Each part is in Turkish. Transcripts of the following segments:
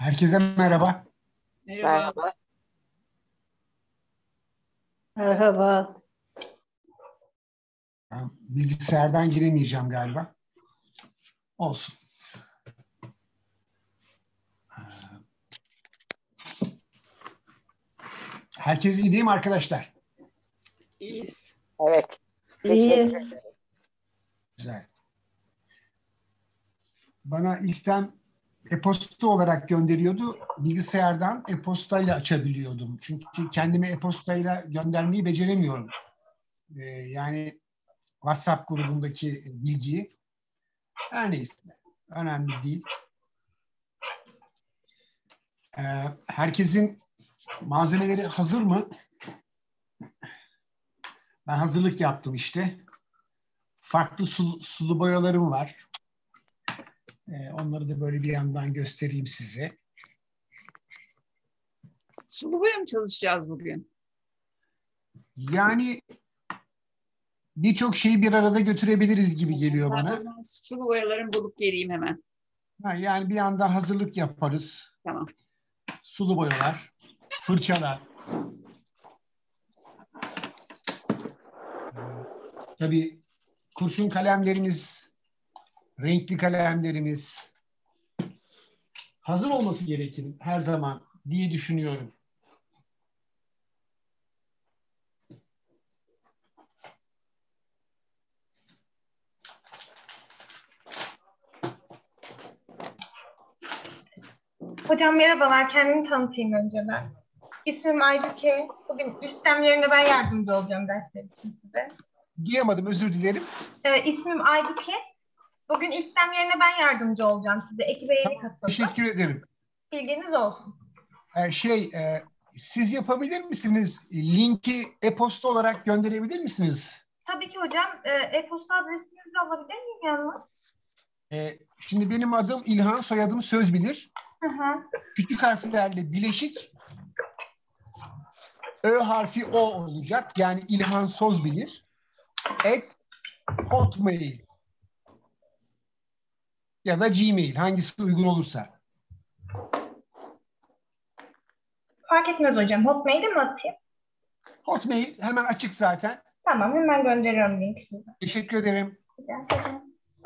Herkese merhaba. Merhaba. Merhaba. Merhaba. Ben bilgisayardan giremeyeceğim galiba. Olsun. Herkes iyi değil mi arkadaşlar? İyiyiz. Evet. İyiyiz. Teşekkür ederim. Güzel. Bana ilkten e-posta olarak gönderiyordu. Bilgisayardan e-postayla açabiliyordum. Çünkü kendime e-postayla göndermeyi beceremiyorum. Yani WhatsApp grubundaki bilgiyi. Her neyse. Önemli değil. Herkesin malzemeleri hazır mı? Ben hazırlık yaptım işte. Farklı sulu boyalarım var. Onları da böyle bir yandan göstereyim size. Sulu boya mı çalışacağız bugün? Yani birçok şeyi bir arada götürebiliriz gibi geliyor Ben o bana. zaman sulu boyalarımı bulup geleyim hemen. Yani bir yandan hazırlık yaparız. Tamam. Sulu boyalar, fırçalar. Tabii kurşun kalemlerimiz, renkli kalemlerimiz hazır olması gerekir her zaman diye düşünüyorum. Hocam merhabalar, kendimi tanıtayım önce ben. İsmim Aybüke. Bugün istemlerine ben yardımcı olacağım dersler için size. Duyamadım, özür dilerim. İsmim Aybüke. Bugün istemlerine ben yardımcı olacağım size. Ekibe yeni katıldım. Teşekkür ederim. Bilginiz olsun. Siz yapabilir misiniz? Linki e-posta olarak gönderebilir misiniz? Tabii ki hocam. E-posta adresinizi alabilir miyim yanıma? Şimdi benim adım İlhan, soyadım Sözbilir. Hı hı. Küçük harflerle bileşik. Ö harfi O olacak. Yani İlhan Sözbilir. @hotmail ya da Gmail. Hangisi uygun olursa. Fark etmez hocam. Hotmail'e mi atayım? Hotmail hemen açık zaten. Tamam, hemen gönderiyorum linki size. Teşekkür ederim. Rica ederim.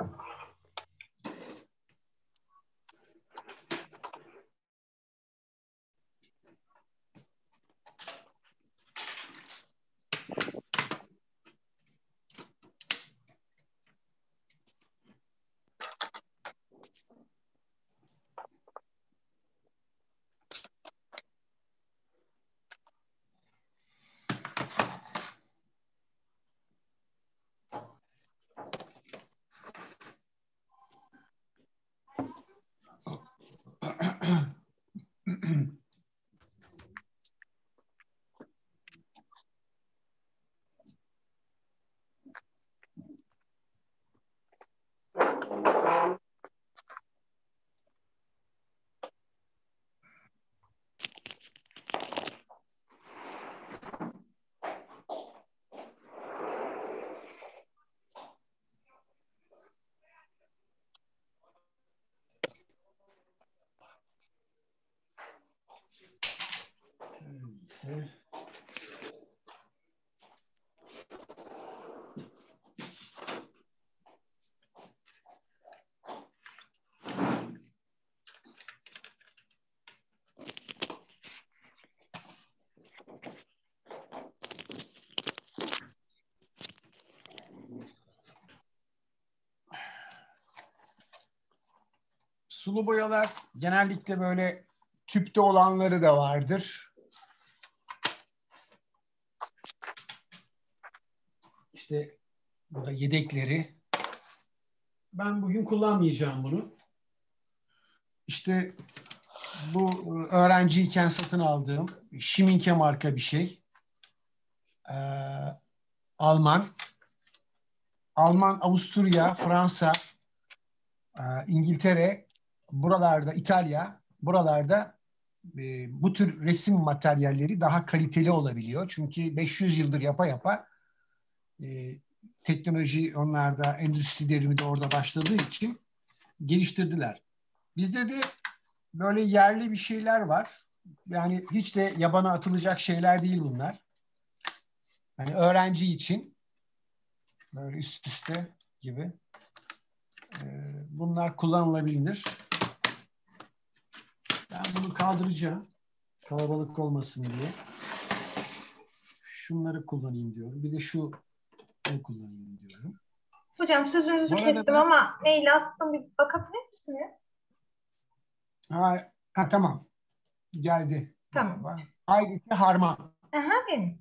Sulu boyalar genellikle böyle tüpte olanları da vardır. İşte bu da yedekleri. Ben bugün kullanmayacağım bunu. İşte bu öğrenciyken satın aldığım Schmincke marka bir şey. Alman, Avusturya, Fransa, İngiltere, buralarda İtalya, buralarda bu tür resim materyalleri daha kaliteli olabiliyor. Çünkü 500 yıldır yapa yapa teknoloji onlarda, endüstri devrimi de orada başladığı için geliştirdiler. Bizde de böyle yerli bir şeyler var. Yani hiç de yabana atılacak şeyler değil bunlar. Yani öğrenci için böyle üst üste gibi. Bunlar kullanılabilir. Ben bunu kaldıracağım. Kalabalık olmasın diye. Şunları kullanayım diyorum. Bir de şunu kullanayım diyorum. Hocam sözünüzü Bu arada kestim ama mail attım. Bir bakabilir misiniz? tamam. Geldi Tamam. galiba. Aybüke Harman. Aha, benim.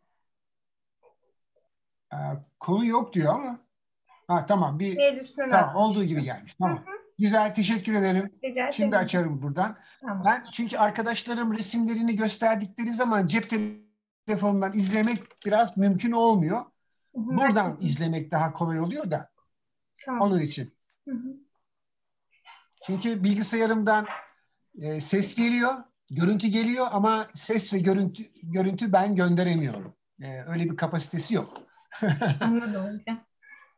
Ee, Konu yok diyor ama. Tamam. Mail üstüne Tamam. attım. Olduğu gibi gelmiş. Hı Tamam. hı. Güzel. Teşekkür ederim. Rica Şimdi ederim. açarım buradan. Tamam. Ben çünkü arkadaşlarım resimlerini gösterdikleri zaman cep telefonundan izlemek biraz mümkün olmuyor. Hı hı, Buradan haklısın. izlemek daha kolay oluyor da Tamam. onun için. Hı hı. Çünkü bilgisayarımdan ses geliyor, görüntü geliyor ama ses ve görüntü ben gönderemiyorum. Öyle bir kapasitesi yok. Anladım hocam.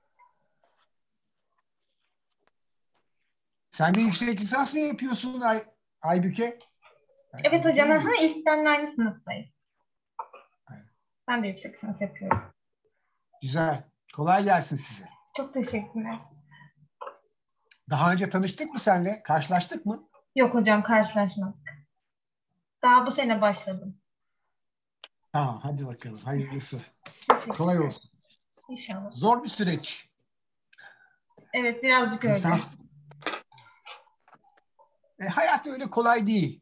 Sen de yüksek lisans mı yapıyorsun Aybüke? Evet hocam. Aybüke mi? Aha, ilk seninle aynı sınıftayız. Evet. Ben de yüksek lisans yapıyorum. Güzel. Kolay gelsin size. Çok teşekkürler. Daha önce tanıştık mı seninle? Karşılaştık mı? Yok hocam, karşılaşmadık. Daha bu sene başladım. Tamam, hadi bakalım. Hayırlısı. Teşekkürler. Kolay olsun. İnşallah. Zor bir süreç. Evet, birazcık öyle. Lisans. Hayat öyle kolay değil.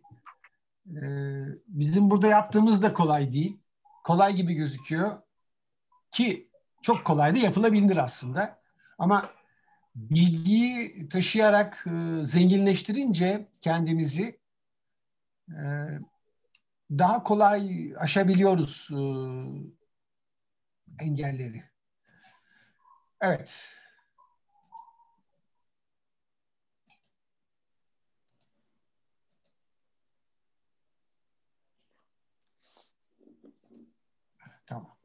Bizim burada yaptığımız da kolay değil. Kolay gibi gözüküyor ki çok kolay da yapılabilir aslında. Ama bilgiyi taşıyarak zenginleştirince kendimizi daha kolay aşabiliyoruz engelleri. Evet. Tamam.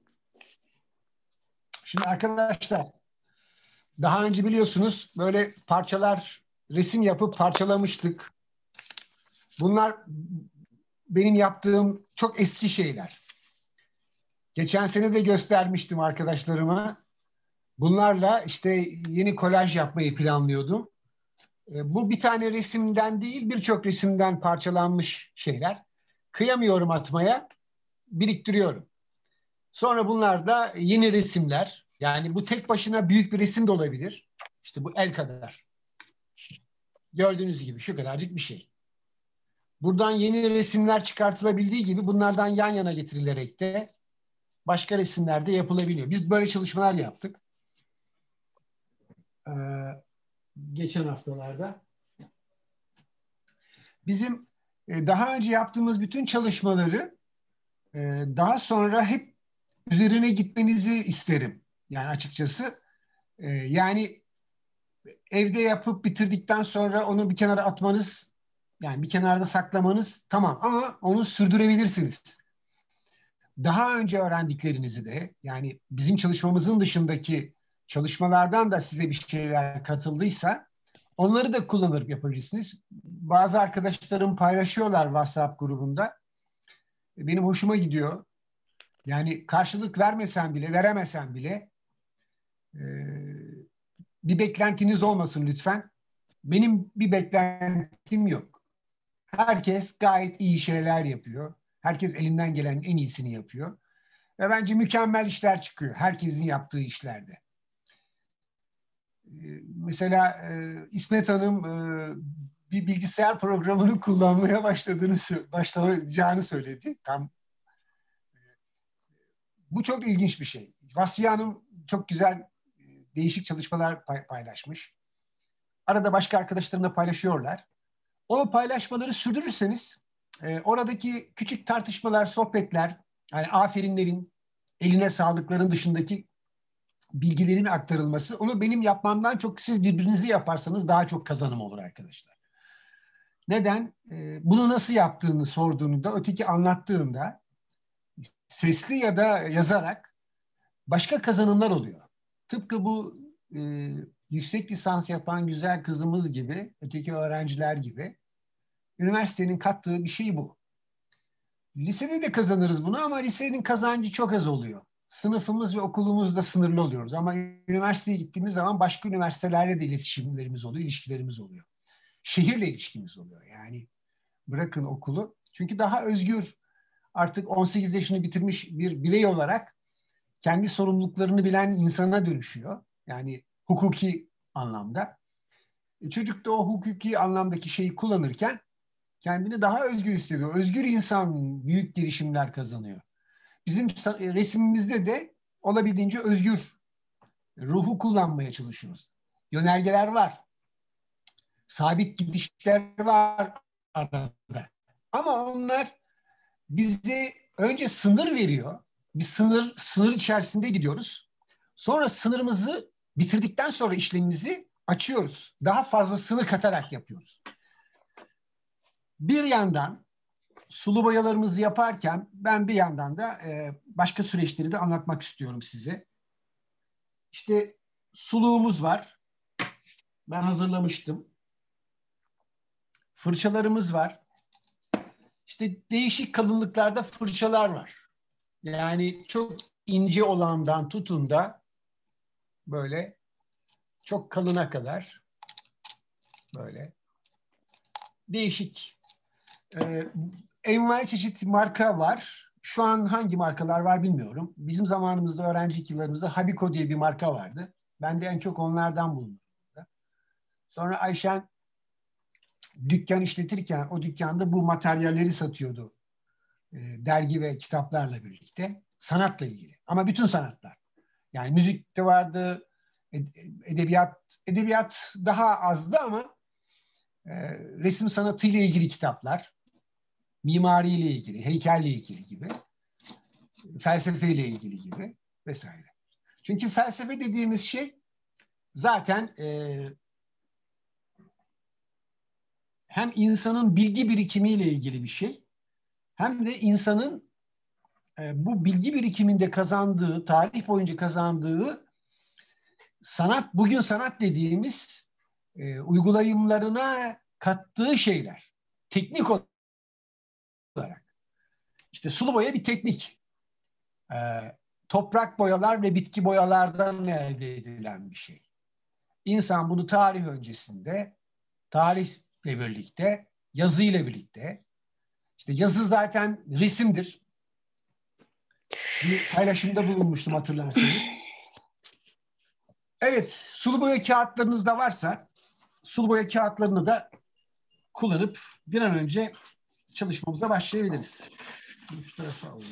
Şimdi arkadaşlar daha önce biliyorsunuz böyle parçalar resim yapıp parçalamıştık. Bunlar benim yaptığım çok eski şeyler. Geçen sene de göstermiştim arkadaşlarıma. Bunlarla işte yeni kolaj yapmayı planlıyordum. Bu bir tane resimden değil birçok resimden parçalanmış şeyler. Kıyamıyorum atmaya, biriktiriyorum. Sonra bunlar da yeni resimler. Yani bu tek başına büyük bir resim de olabilir. İşte bu el kadar. Gördüğünüz gibi şu kadarcık bir şey. Buradan yeni resimler çıkartılabildiği gibi bunlardan yan yana getirilerek de başka resimler de yapılabiliyor. Biz böyle çalışmalar yaptık. Geçen haftalarda. Bizim daha önce yaptığımız bütün çalışmaları daha sonra hep üzerine gitmenizi isterim. Yani açıkçası. Yani evde yapıp bitirdikten sonra onu bir kenara atmanız, yani bir kenarda saklamanız tamam ama onu sürdürebilirsiniz. Daha önce öğrendiklerinizi de yani bizim çalışmamızın dışındaki çalışmalardan da size bir şeyler katıldıysa onları da kullanıp yapabilirsiniz. Bazı arkadaşlarım paylaşıyorlar WhatsApp grubunda. Benim hoşuma gidiyor. Yani karşılık vermesen bile, veremesen bile bir beklentiniz olmasın lütfen. Benim bir beklentim yok. Herkes gayet iyi şeyler yapıyor. Herkes elinden gelenin en iyisini yapıyor. Ve bence mükemmel işler çıkıyor. Herkesin yaptığı işlerde. Mesela İsmet Hanım bir bilgisayar programını kullanmaya başlayacağını söyledi. Bu çok ilginç bir şey. Vasfiye Hanım çok güzel değişik çalışmalar paylaşmış. Arada başka arkadaşlarımla paylaşıyorlar. O paylaşmaları sürdürürseniz oradaki küçük tartışmalar, sohbetler, yani aferinlerin, eline sağlıkların dışındaki bilgilerin aktarılması, onu benim yapmamdan çok siz birbirinizi yaparsanız daha çok kazanım olur arkadaşlar. Neden? Bunu nasıl yaptığını sorduğunda, öteki anlattığında sesli ya da yazarak başka kazanımlar oluyor. Tıpkı bu yüksek lisans yapan güzel kızımız gibi, öteki öğrenciler gibi üniversitenin kattığı bir şey bu. Lisede de kazanırız bunu ama lisenin kazancı çok az oluyor. Sınıfımız ve okulumuz da sınırlı oluyoruz. Ama üniversiteye gittiğimiz zaman başka üniversitelerle de iletişimlerimiz oluyor, ilişkilerimiz oluyor. Şehirle ilişkimiz oluyor yani. Bırakın okulu. Çünkü daha özgür, artık 18 yaşını bitirmiş bir birey olarak kendi sorumluluklarını bilen insana dönüşüyor. Yani hukuki anlamda. Çocuk da o hukuki anlamdaki şeyi kullanırken kendini daha özgür hissediyor. Özgür insan büyük gelişimler kazanıyor. Bizim resimimizde de olabildiğince özgür ruhu kullanmaya çalışıyoruz. Yönergeler var. Sabit gidişler var arada. Ama onlar bize önce sınır veriyor. Bir sınır içerisinde gidiyoruz. Sonra sınırımızı bitirdikten sonra işlemimizi açıyoruz. Daha fazlasını katarak yapıyoruz. Bir yandan sulu boyalarımızı yaparken ben bir yandan da başka süreçleri de anlatmak istiyorum size. İşte suluğumuz var. Ben hazırlamıştım. Fırçalarımız var. İşte değişik kalınlıklarda fırçalar var. Yani çok ince olandan tutun da böyle çok kalına kadar böyle değişik envai çeşit marka var. Şu an hangi markalar var bilmiyorum. Bizim zamanımızda, öğrenci yıllarımızda Habiko diye bir marka vardı. Ben de en çok onlardan bulundum. Sonra Ayşen dükkan işletirken o dükkanda bu materyalleri satıyordu. Dergi ve kitaplarla birlikte. Sanatla ilgili. Ama bütün sanatlar. Yani müzik de vardı, edebiyat daha azdı ama resim sanatıyla ilgili kitaplar, mimariyle ilgili, heykelle ilgili gibi, felsefeyle ilgili gibi vesaire. Çünkü felsefe dediğimiz şey zaten hem insanın bilgi birikimiyle ilgili bir şey, hem de insanın bu bilgi birikiminde kazandığı, tarih boyunca kazandığı sanat, bugün sanat dediğimiz uygulayımlarına kattığı şeyler. Teknik olarak. İşte sulu boya bir teknik. Toprak boyalar ve bitki boyalardan elde edilen bir şey. İnsan bunu tarih öncesinde, tarihle birlikte, yazıyla birlikte, işte yazı zaten resimdir. Bir paylaşımda bulunmuştum hatırlarsanız. Evet, sulu boya kağıtlarınız da varsa sulu boya kağıtlarını da kullanıp bir an önce çalışmamıza başlayabiliriz. Şu tarafa alalım.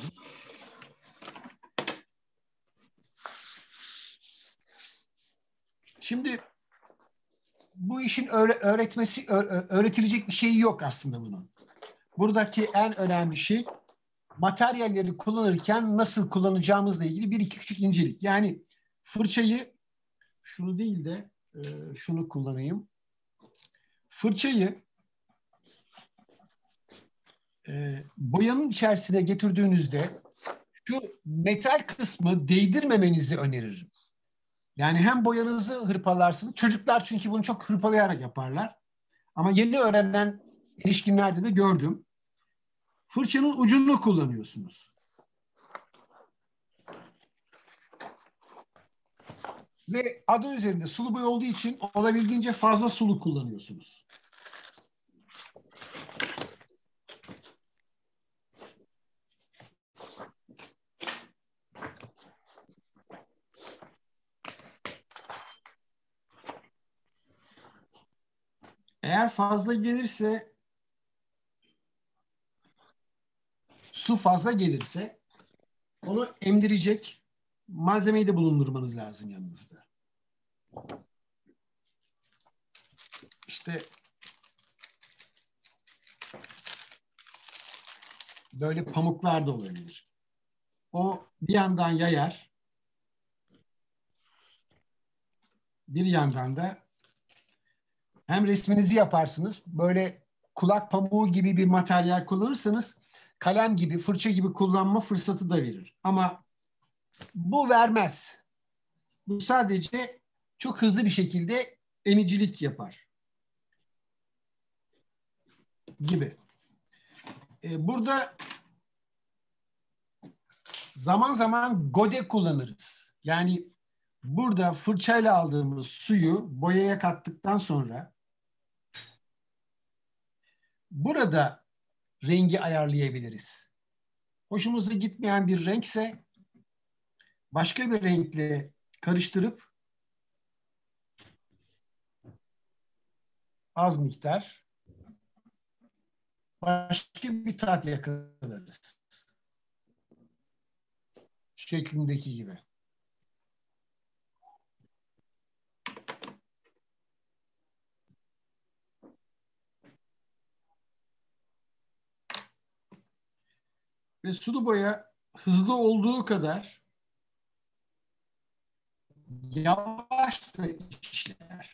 Şimdi bu işin öğretilecek bir şeyi yok aslında bunun. Buradaki en önemli şey materyalleri kullanırken nasıl kullanacağımızla ilgili bir iki küçük incelik. Yani fırçayı, şunu değil de şunu kullanayım. Fırçayı boyanın içerisine getirdiğinizde şu metal kısmı değdirmemenizi öneririm. Yani hem boyanızı hırpalarsınız. Çocuklar çünkü bunu çok hırpalayarak yaparlar. Ama yeni öğrenen erişkinlerde de gördüm. Fırçanın ucunu kullanıyorsunuz. Ve adı üzerinde sulu boya olduğu için olabildiğince fazla sulu kullanıyorsunuz. Eğer fazla gelirse, su fazla gelirse onu emdirecek malzemeyi de bulundurmanız lazım yanınızda. İşte böyle pamuklar da olabilir. O bir yandan yayar, bir yandan da hem resminizi yaparsınız, böyle kulak pamuğu gibi bir materyal kullanırsanız kalem gibi, fırça gibi kullanma fırsatı da verir. Ama bu vermez. Bu sadece çok hızlı bir şekilde emicilik yapar. gibi. Burada zaman zaman gode kullanırız. Yani burada fırçayla aldığımız suyu boyaya kattıktan sonra burada rengi ayarlayabiliriz. Hoşumuza gitmeyen bir renkse başka bir renkle karıştırıp az miktar başka bir tat yakalarız. Şeklindeki gibi. Ve sulu boya hızlı olduğu kadar yavaş da işler.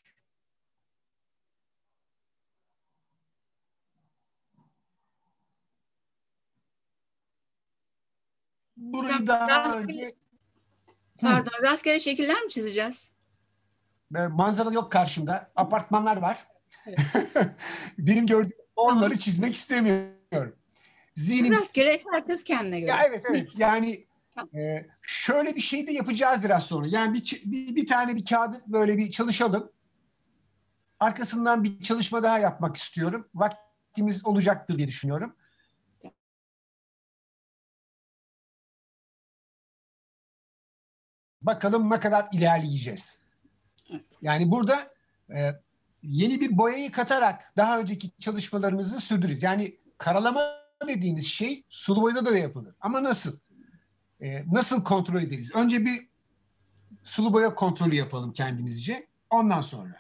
Burayı daha önce Rastgele şekiller mi çizeceğiz? manzara yok karşımda. Apartmanlar var. Evet. Benim gördüğüm onları çizmek istemiyorum. Rastgele herkes kendine göre. Ya evet. Yani şöyle bir şey de yapacağız biraz sonra. Yani bir tane bir kağıdı böyle bir çalışalım. Arkasından bir çalışma daha yapmak istiyorum. Vaktimiz olacaktır diye düşünüyorum. Bakalım ne kadar ilerleyeceğiz. Yani burada yeni bir boyayı katarak daha önceki çalışmalarımızı sürdürürüz. Yani karalama dediğimiz şey sulu boyada da yapılır. Ama nasıl? Nasıl kontrol ederiz? Önce bir sulu boya kontrolü yapalım kendimizce. Ondan sonra.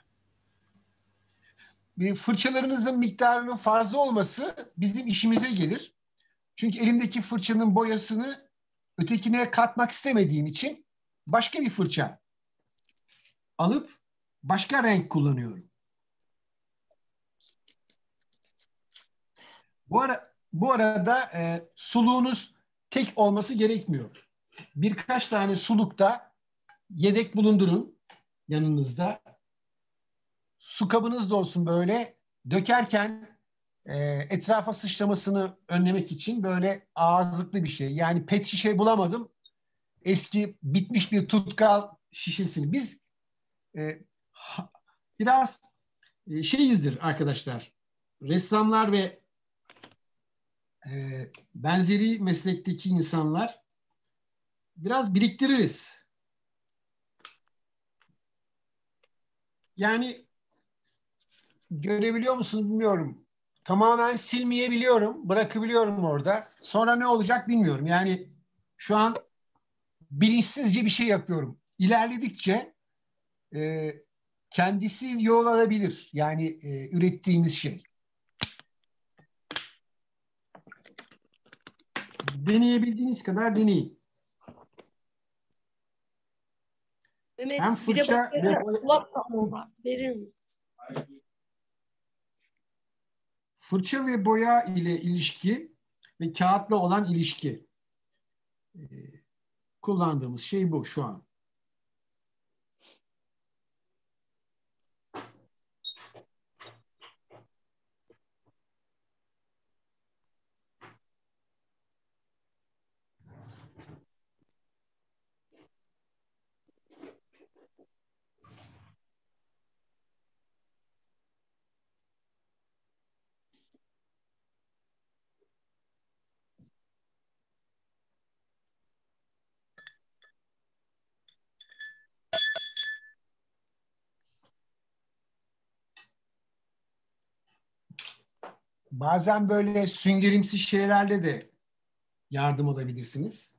Fırçalarınızın miktarının fazla olması bizim işimize gelir. Çünkü elimdeki fırçanın boyasını ötekine katmak istemediğim için başka bir fırça alıp başka renk kullanıyorum. Bu arada suluğunuz tek olması gerekmiyor. Birkaç tane suluk da yedek bulundurun yanınızda. Su kabınız da olsun böyle. Dökerken etrafa sıçramasını önlemek için böyle ağızlıklı bir şey. Yani pet şişe bulamadım. Eski bitmiş bir tutkal şişesini. Biz biraz şeyizdir arkadaşlar. Ressamlar ve benzeri meslekteki insanlar biraz biriktiririz. Yani görebiliyor musunuz bilmiyorum. Tamamen silmeyebiliyorum, bırakabiliyorum orada. Sonra ne olacak bilmiyorum. Yani şu an bilinçsizce bir şey yapıyorum. İlerledikçe e, kendisi yol alabilir. Yani ürettiğimiz şey. Deneyebildiğiniz kadar deneyin. Mehmet Hem bir de fırça ve kulak kabuğu var. Verir misin? fırça ve boya ile ilişki ve kağıtla olan ilişki. Kullandığımız şey bu şu an. Bazen böyle süngerimsi şeylerle de yardım alabilirsiniz.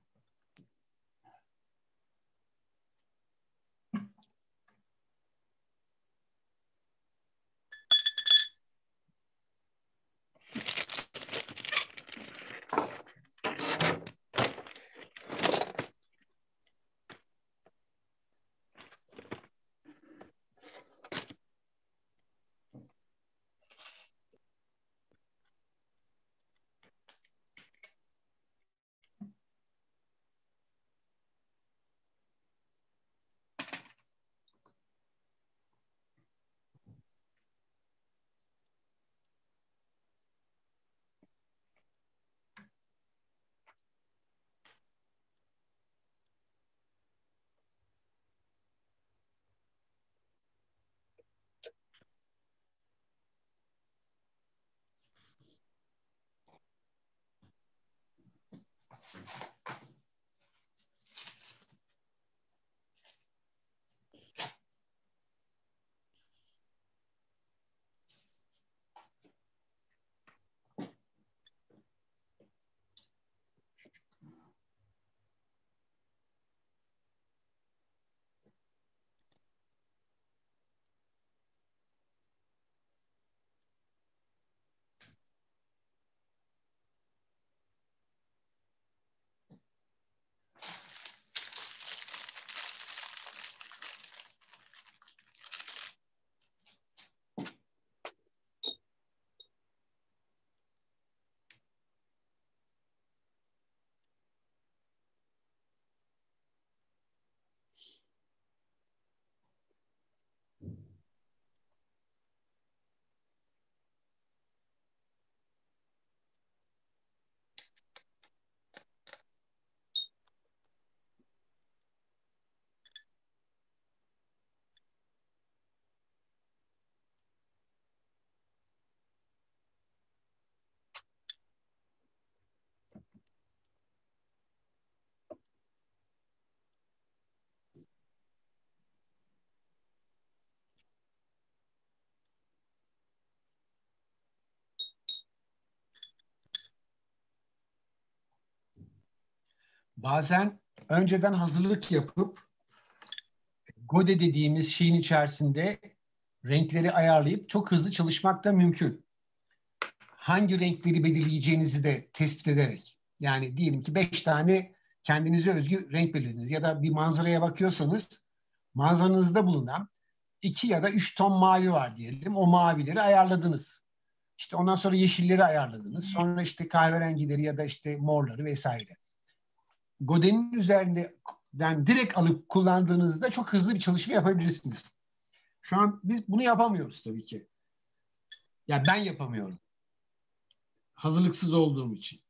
bazen önceden hazırlık yapıp Gode dediğimiz şeyin içerisinde renkleri ayarlayıp çok hızlı çalışmak da mümkün. Hangi renkleri belirleyeceğinizi de tespit ederek. Yani diyelim ki 5 tane kendinize özgü renk belirlediniz ya da bir manzaraya bakıyorsanız manzaranızda bulunan 2 ya da 3 ton mavi var diyelim. O mavileri ayarladınız. İşte ondan sonra yeşilleri ayarladınız. Sonra işte kahverengileri ya da işte morları vesaire. Godin'in üzerinden direkt alıp kullandığınızda çok hızlı bir çalışma yapabilirsiniz. Şu an biz bunu yapamıyoruz tabii ki. Ya ben yapamıyorum. Hazırlıksız olduğum için.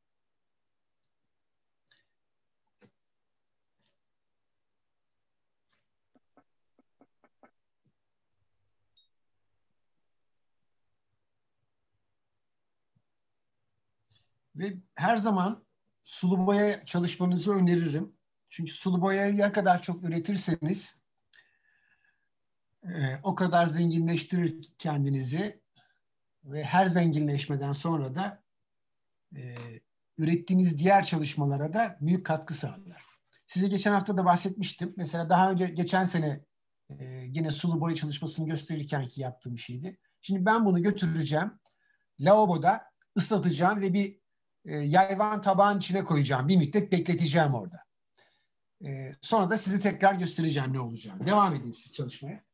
Ve her zaman sulu boya çalışmanızı öneririm. Çünkü sulu boyayı ne kadar çok üretirseniz o kadar zenginleştirir kendinizi ve her zenginleşmeden sonra da ürettiğiniz diğer çalışmalara da büyük katkı sağlar. Size geçen hafta da bahsetmiştim. Mesela daha önce geçen sene yine sulu boya çalışmasını gösterirken ki yaptığım şeydi. Şimdi ben bunu götüreceğim. Lavaboda ıslatacağım ve bir yayvan tabağın içine koyacağım. Bir müddet bekleteceğim orada. Sonra da size tekrar göstereceğim ne olacağını. Devam edin siz çalışmaya.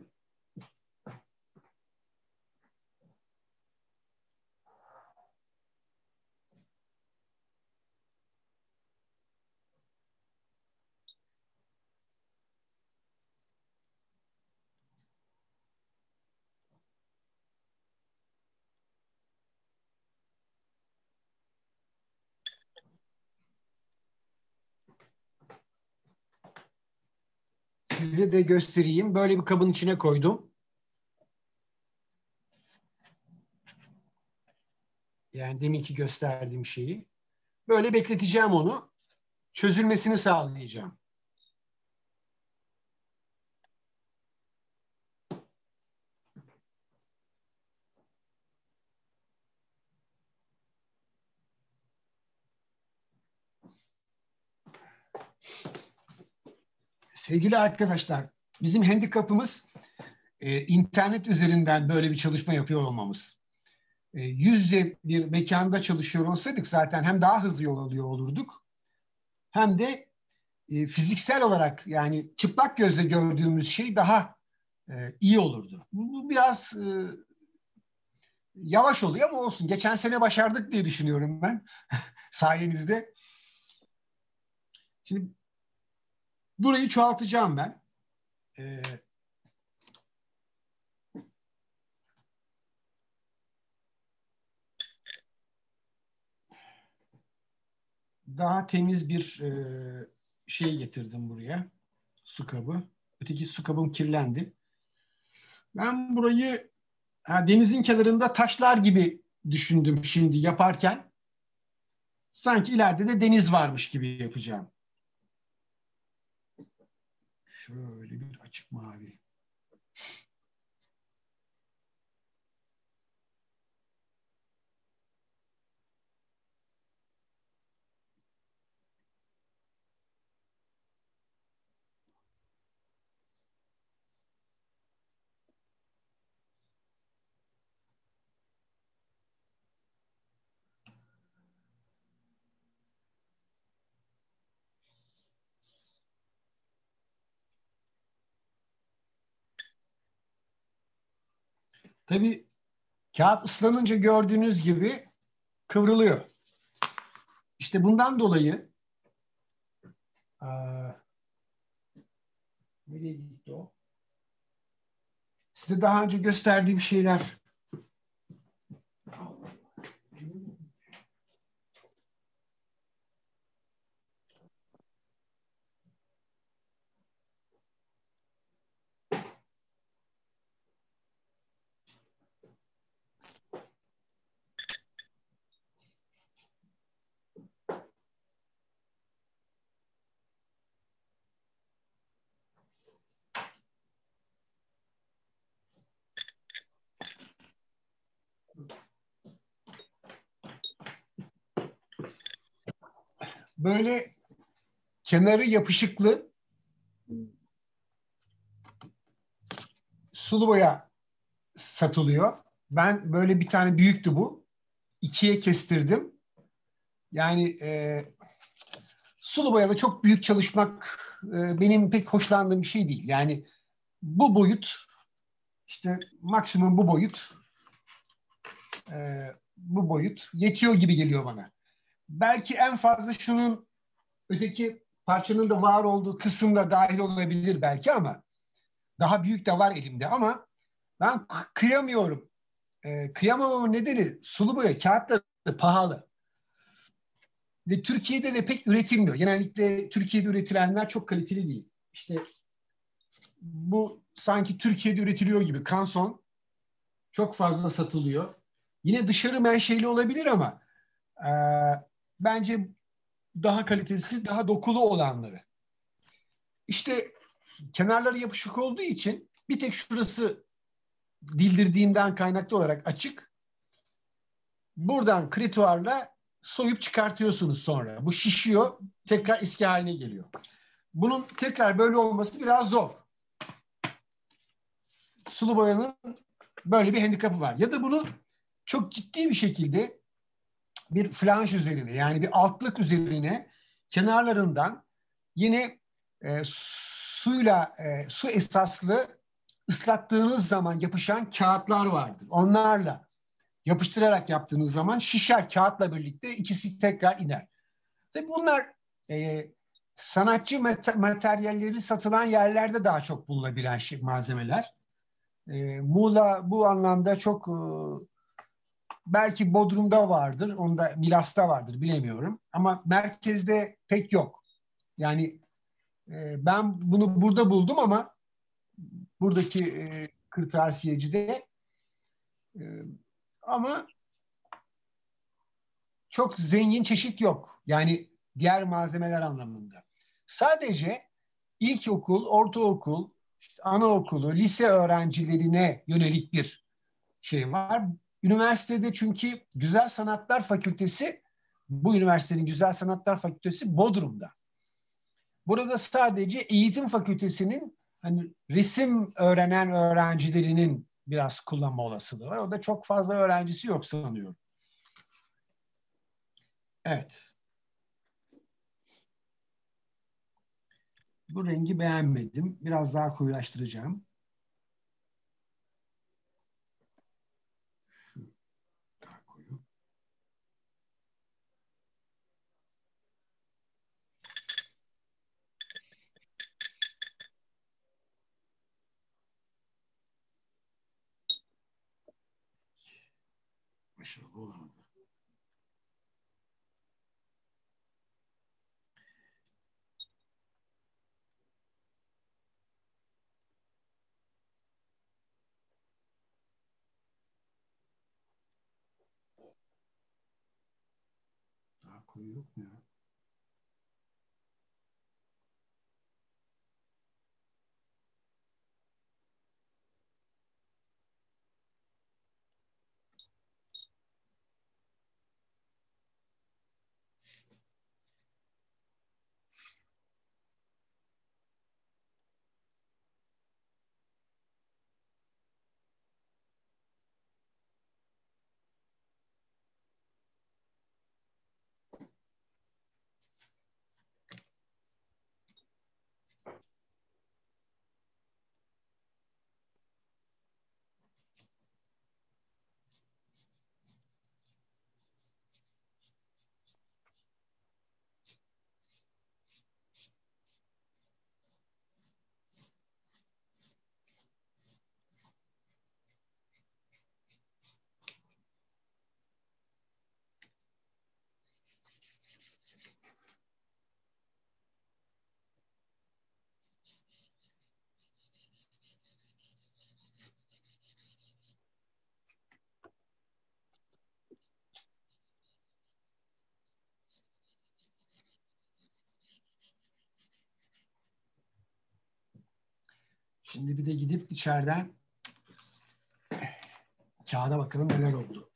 Size de göstereyim. Böyle bir kabın içine koydum. Yani deminki gösterdiğim şeyi. Böyle bekleteceğim onu. Çözülmesini sağlayacağım. Sevgili arkadaşlar, bizim handikapımız internet üzerinden böyle bir çalışma yapıyor olmamız. Yüz yüze bir mekanda çalışıyor olsaydık zaten hem daha hızlı yol alıyor olurduk hem de fiziksel olarak yani çıplak gözle gördüğümüz şey daha iyi olurdu. Bu biraz yavaş oluyor ama olsun. Geçen sene başardık diye düşünüyorum ben sayenizde. Şimdi burayı çoğaltacağım ben. Daha temiz bir şey getirdim buraya. Su kabı. Öteki su kabım kirlendi. Ben burayı denizin kenarında taşlar gibi düşündüm şimdi yaparken. Sanki ileride de deniz varmış gibi yapacağım. Şöyle bir açık mavi. Tabii kağıt ıslanınca gördüğünüz gibi kıvrılıyor. İşte bundan dolayı nereye gitti o? Size daha önce gösterdiğim şeyler. Böyle kenarı yapışıklı sulu boya satılıyor. Ben böyle bir tane büyüktü bu. 2'ye kestirdim. Yani sulu boyada çok büyük çalışmak benim pek hoşlandığım bir şey değil. Yani bu boyut, işte maksimum bu boyut yetiyor gibi geliyor bana. Belki en fazla şunun öteki parçanın da var olduğu kısımda dahil olabilir belki, ama daha büyük de var elimde, ama ben kıyamıyorum. Kıyamamamın nedeni sulu boya kağıtları pahalı. Ve Türkiye'de de pek üretilmiyor. Genellikle Türkiye'de üretilenler çok kaliteli değil. İşte bu sanki Türkiye'de üretiliyor gibi kanson çok fazla satılıyor. Yine dışarı menşeli olabilir ama bence daha kalitesiz, daha dokulu olanları. İşte kenarları yapışık olduğu için bir tek şurası dildirdiğinden kaynaklı olarak açık. Buradan krituarla soyup çıkartıyorsunuz sonra. Bu şişiyor, tekrar eski haline geliyor. Bunun tekrar böyle olması biraz zor. Sulu boyanın böyle bir handikapı var. Ya da bunu çok ciddi bir şekilde bir flanş üzerine, yani bir altlık üzerine kenarlarından yine su esaslı ıslattığınız zaman yapışan kağıtlar vardır. Onlarla yapıştırarak yaptığınız zaman şişer, kağıtla birlikte ikisi tekrar iner. Tabii bunlar sanatçı materyalleri satılan yerlerde daha çok bulunabilen malzemeler. Muğla bu anlamda çok belki Bodrum'da vardır, onda Milas'ta vardır, bilemiyorum. Ama merkezde pek yok. Yani ben bunu burada buldum ama buradaki kırtasiyecide ama çok zengin çeşit yok. Yani diğer malzemeler anlamında. Sadece ilkokul, ortaokul, işte anaokulu, lise öğrencilerine yönelik bir şey var. Üniversitede çünkü Güzel Sanatlar Fakültesi, bu üniversitenin Güzel Sanatlar Fakültesi Bodrum'da. Burada sadece eğitim fakültesinin hani resim öğrenen öğrencilerinin biraz kullanma olasılığı var. O da çok fazla öğrencisi yok sanıyorum. Evet. Bu rengi beğenmedim. Biraz daha koyulaştıracağım. Şu daha koyu. Başarılı olamadı. Daha koyu yok mu ya? Şimdi bir de gidip içeriden kağıda bakalım neler oldu.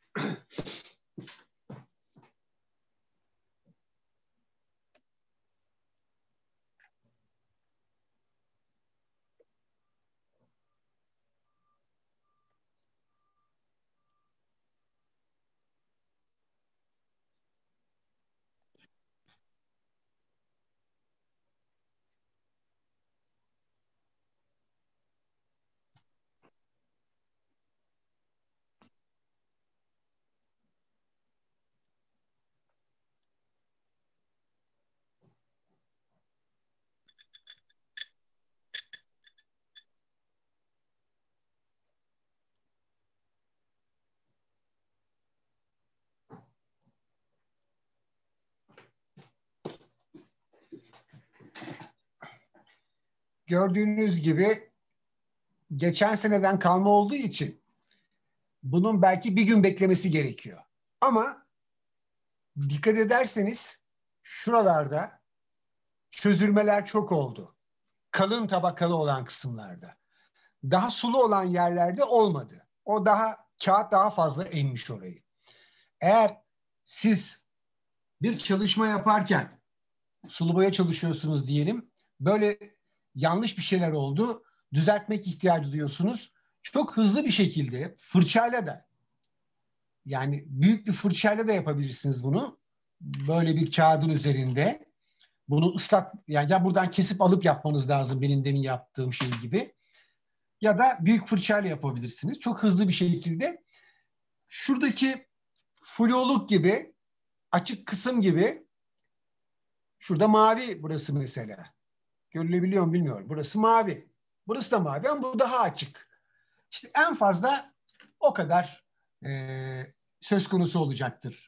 gördüğünüz gibi geçen seneden kalma olduğu için bunun belki bir gün beklemesi gerekiyor. Ama dikkat ederseniz şuralarda çözülmeler çok oldu. Kalın tabakalı olan kısımlarda. Daha sulu olan yerlerde olmadı. O kağıt daha fazla emmiş orayı. Eğer siz bir çalışma yaparken sulu boya çalışıyorsunuz diyelim. Böyle yanlış bir şeyler oldu. Düzeltmek ihtiyacı duyuyorsunuz. Çok hızlı bir şekilde fırçayla da, yani büyük bir fırçayla da yapabilirsiniz bunu. Böyle bir kağıdın üzerinde. Bunu ıslak, yani ya buradan kesip alıp yapmanız lazım benim demin yaptığım şey gibi. Ya da büyük fırçayla yapabilirsiniz. Çok hızlı bir şekilde. Şuradaki fluluk gibi, açık kısım gibi, şurada mavi burası mesela. Görülebiliyor mu bilmiyorum. Burası mavi. Burası da mavi ama bu daha açık. İşte en fazla o kadar söz konusu olacaktır.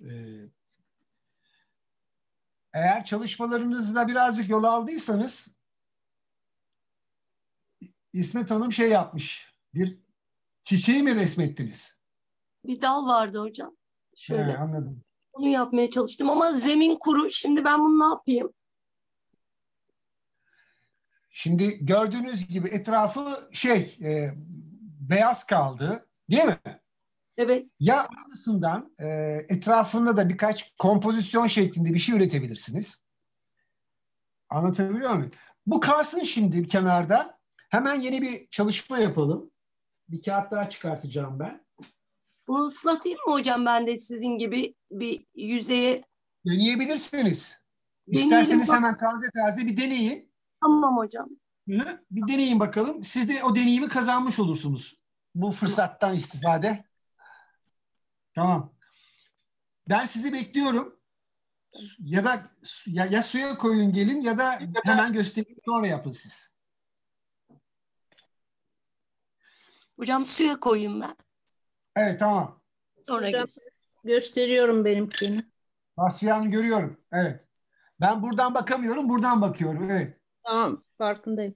Eğer çalışmalarınızda birazcık yol aldıysanız İsmet Hanım şey yapmış. Bir çiçeği mi resmettiniz? Bir dal vardı hocam. Şöyle. Anladım. Onu yapmaya çalıştım ama zemin kuru. Şimdi ben bunu ne yapayım? Şimdi gördüğünüz gibi etrafı beyaz kaldı, değil mi? Evet. Ya aynısından etrafında da birkaç kompozisyon şeklinde bir şey üretebilirsiniz. Anlatabiliyor muyum? Bu kalsın şimdi bir kenarda. Hemen yeni bir çalışma yapalım. Bir kağıt daha çıkartacağım ben. Bunu ıslatayım mı hocam ben de sizin gibi bir yüzeye? Deneyebilirsiniz. Deneyelim İsterseniz bak. hemen taze taze bir deneyin. Tamam hocam. Bir deneyin bakalım. Siz de o deneyimi kazanmış olursunuz. Bu fırsattan istifade. Tamam. Ben sizi bekliyorum. Ya da ya suya koyun gelin ya da hemen göstereyim sonra yapın siz. Hocam suya koyayım ben. Evet, tamam. Sonra Hocam, göster. gösteriyorum benimkini. Vasfiye Hanım görüyorum. Evet. Ben buradan bakamıyorum, buradan bakıyorum. Evet. Tamam, farkındayım.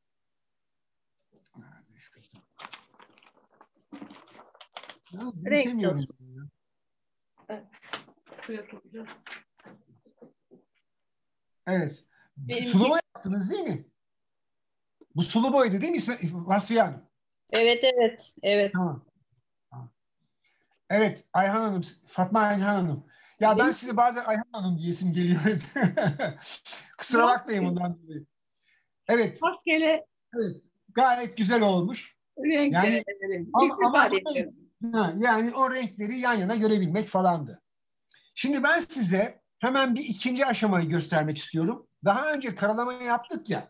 Renk çalışması. Suya koyacağız. Evet. Benimki- Sulu boya yaptınız değil mi? Bu sulu boyaydı değil mi Vasfiye Hanım? Evet, evet, evet. Tamam. Evet, Ayhan Hanım, Fatma Ayhan Hanım. Ya ben size bazen Ayhan Hanım diyesim geliyor hep. Kusura bakmayın bundan dolayı. Evet, Rastgele evet. Gayet güzel olmuş. renkleri Yani o renkleri yan yana görebilmek falandı. Şimdi ben size hemen bir ikinci aşamayı göstermek istiyorum. Daha önce karalama yaptık ya.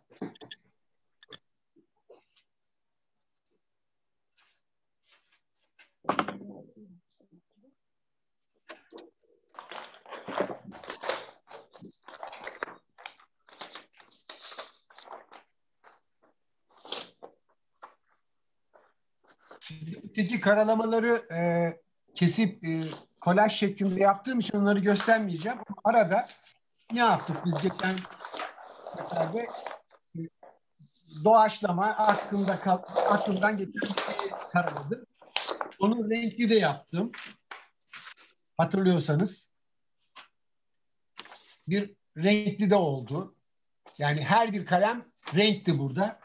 Şimdi öteki karalamaları kesip kolaj şeklinde yaptığım için onları göstermeyeceğim. Ama arada ne yaptık biz geçen seferde? Doğaçlama aklımdan geçen bir şeyi karaladım. Onu renkli de yaptım. Hatırlıyorsanız. Bir renkli de oldu. Yani her bir kalem renkti burada.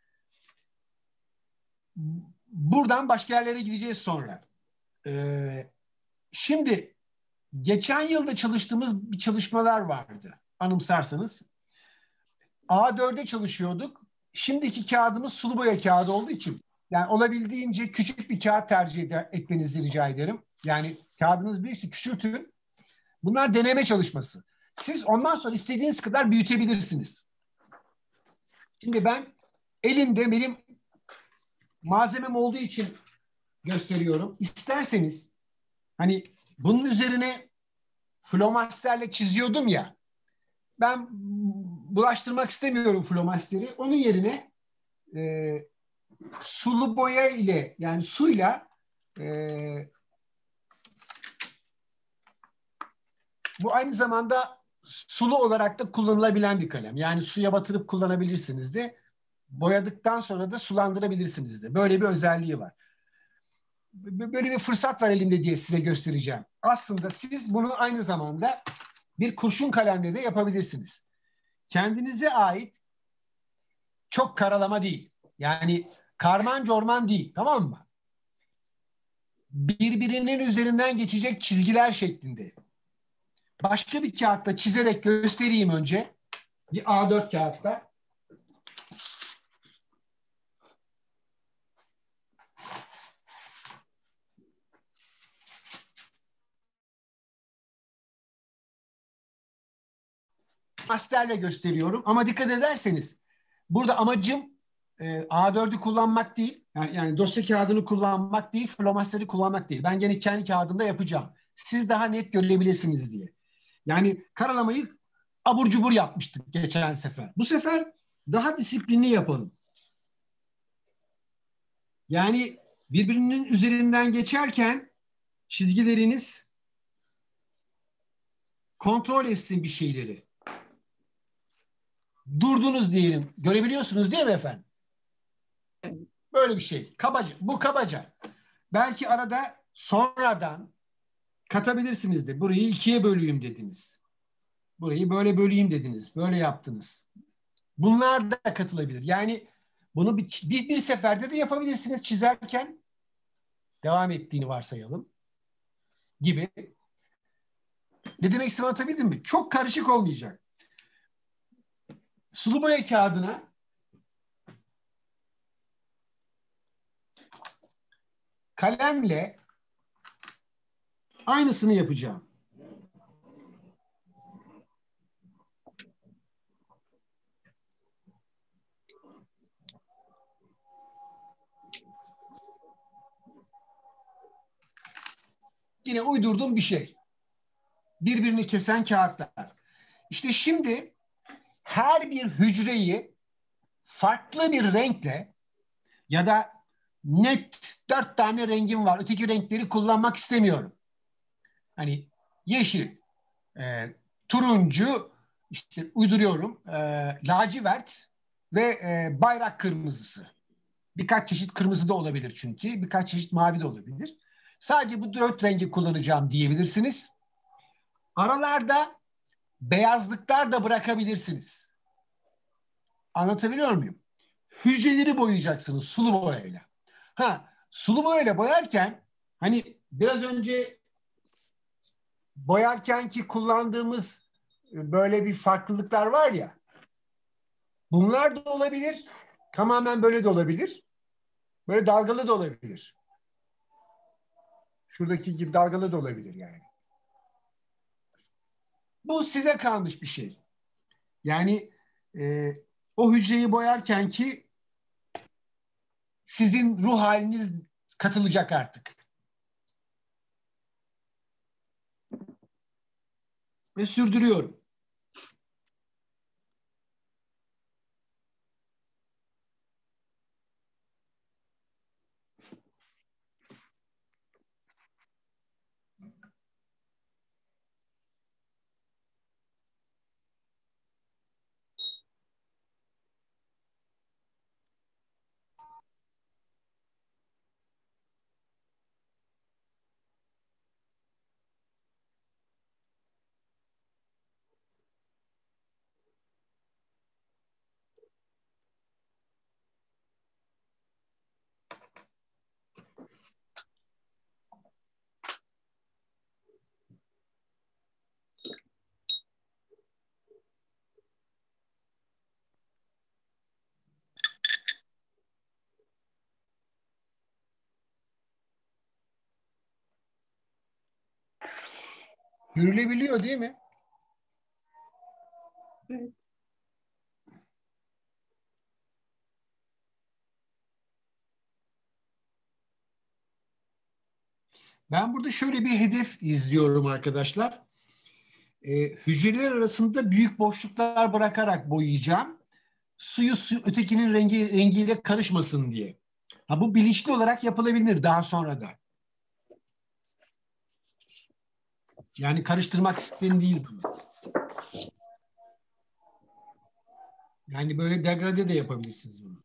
Buradan başka yerlere gideceğiz sonra. Şimdi geçen yılda çalıştığımız bir çalışmalar vardı. Anımsarsanız. A4'e çalışıyorduk. Şimdiki kağıdımız sulu boya kağıdı olduğu için yani olabildiğince küçük bir kağıt tercih etmenizi rica ederim. Yani kağıdınız büyükse küçültün. Bunlar deneme çalışması. Siz ondan sonra istediğiniz kadar büyütebilirsiniz. Şimdi ben elimde benim malzemem olduğu için gösteriyorum. İsterseniz hani bunun üzerine flomasterle çiziyordum ya. Ben bulaştırmak istemiyorum flomasteri. Onun yerine sulu boya ile yani suyla bu aynı zamanda sulu olarak da kullanılabilen bir kalem. Yani suya batırıp kullanabilirsiniz de. boyadıktan sonra da sulandırabilirsiniz de. Böyle bir özelliği var. Böyle bir fırsat var elimde diye size göstereceğim. Aslında siz bunu aynı zamanda bir kurşun kalemle de yapabilirsiniz. Kendinize ait çok karalama değil. Yani karman corman değil, tamam mı? Birbirinin üzerinden geçecek çizgiler şeklinde. Başka bir kağıtta çizerek göstereyim önce. Bir A4 kağıtta. Masterle gösteriyorum ama dikkat ederseniz burada amacım A4'ü kullanmak değil, yani dosya kağıdını kullanmak değil, flomasteri kullanmak değil. Ben gene kendi kağıdımda yapacağım. Siz daha net görebilirsiniz diye. Yani karalamayı abur cubur yapmıştık geçen sefer. Bu sefer daha disiplinli yapalım. Yani birbirinin üzerinden geçerken çizgileriniz kontrol etsin bir şeyleri. Durdunuz diyelim. Görebiliyorsunuz değil mi efendim? Böyle bir şey. Kabaca. Bu kabaca. Belki arada sonradan katabilirsiniz de. Burayı ikiye böleyim dediniz. Burayı böyle böleyim dediniz. Böyle yaptınız. Bunlar da katılabilir. Yani bunu bir seferde de yapabilirsiniz çizerken. Devam ettiğini varsayalım. Gibi. Ne demek istediğimi anlatabildim mi? Çok karışık olmayacak. Sulu boya kağıdına kalemle aynısını yapacağım. Yine uydurduğum bir şey. Birbirini kesen kağıtlar. İşte şimdi her bir hücreyi farklı bir renkle ya da net 4 tane rengim var. Öteki renkleri kullanmak istemiyorum. Hani yeşil, turuncu, işte uyduruyorum, lacivert ve bayrak kırmızısı. Birkaç çeşit kırmızı da olabilir çünkü. Birkaç çeşit mavi de olabilir. Sadece bu 4 rengi kullanacağım diyebilirsiniz. Aralarda beyazlıklar da bırakabilirsiniz. Anlatabiliyor muyum? Hücreleri boyayacaksınız sulu boyayla. Sulu boyayla boyarken hani biraz önce boyarken ki kullandığımız böyle bir farklılıklar var ya. Bunlar da olabilir. Tamamen böyle de olabilir. Böyle dalgalı da olabilir. Şuradaki gibi dalgalı da olabilir yani. Bu size kalmış bir şey. Yani o hücreyi boyarken ki sizin ruh haliniz katılacak artık. Ve sürdürüyorum. Görülebiliyor değil mi? Evet. Ben burada şöyle bir hedef izliyorum arkadaşlar. Hücreler arasında büyük boşluklar bırakarak boyayacağım. Suyu ötekinin rengiyle karışmasın diye. Bu bilinçli olarak yapılabilir daha sonra da. Yani karıştırmak istendiği zaman. Yani böyle degrade de yapabilirsiniz bunu.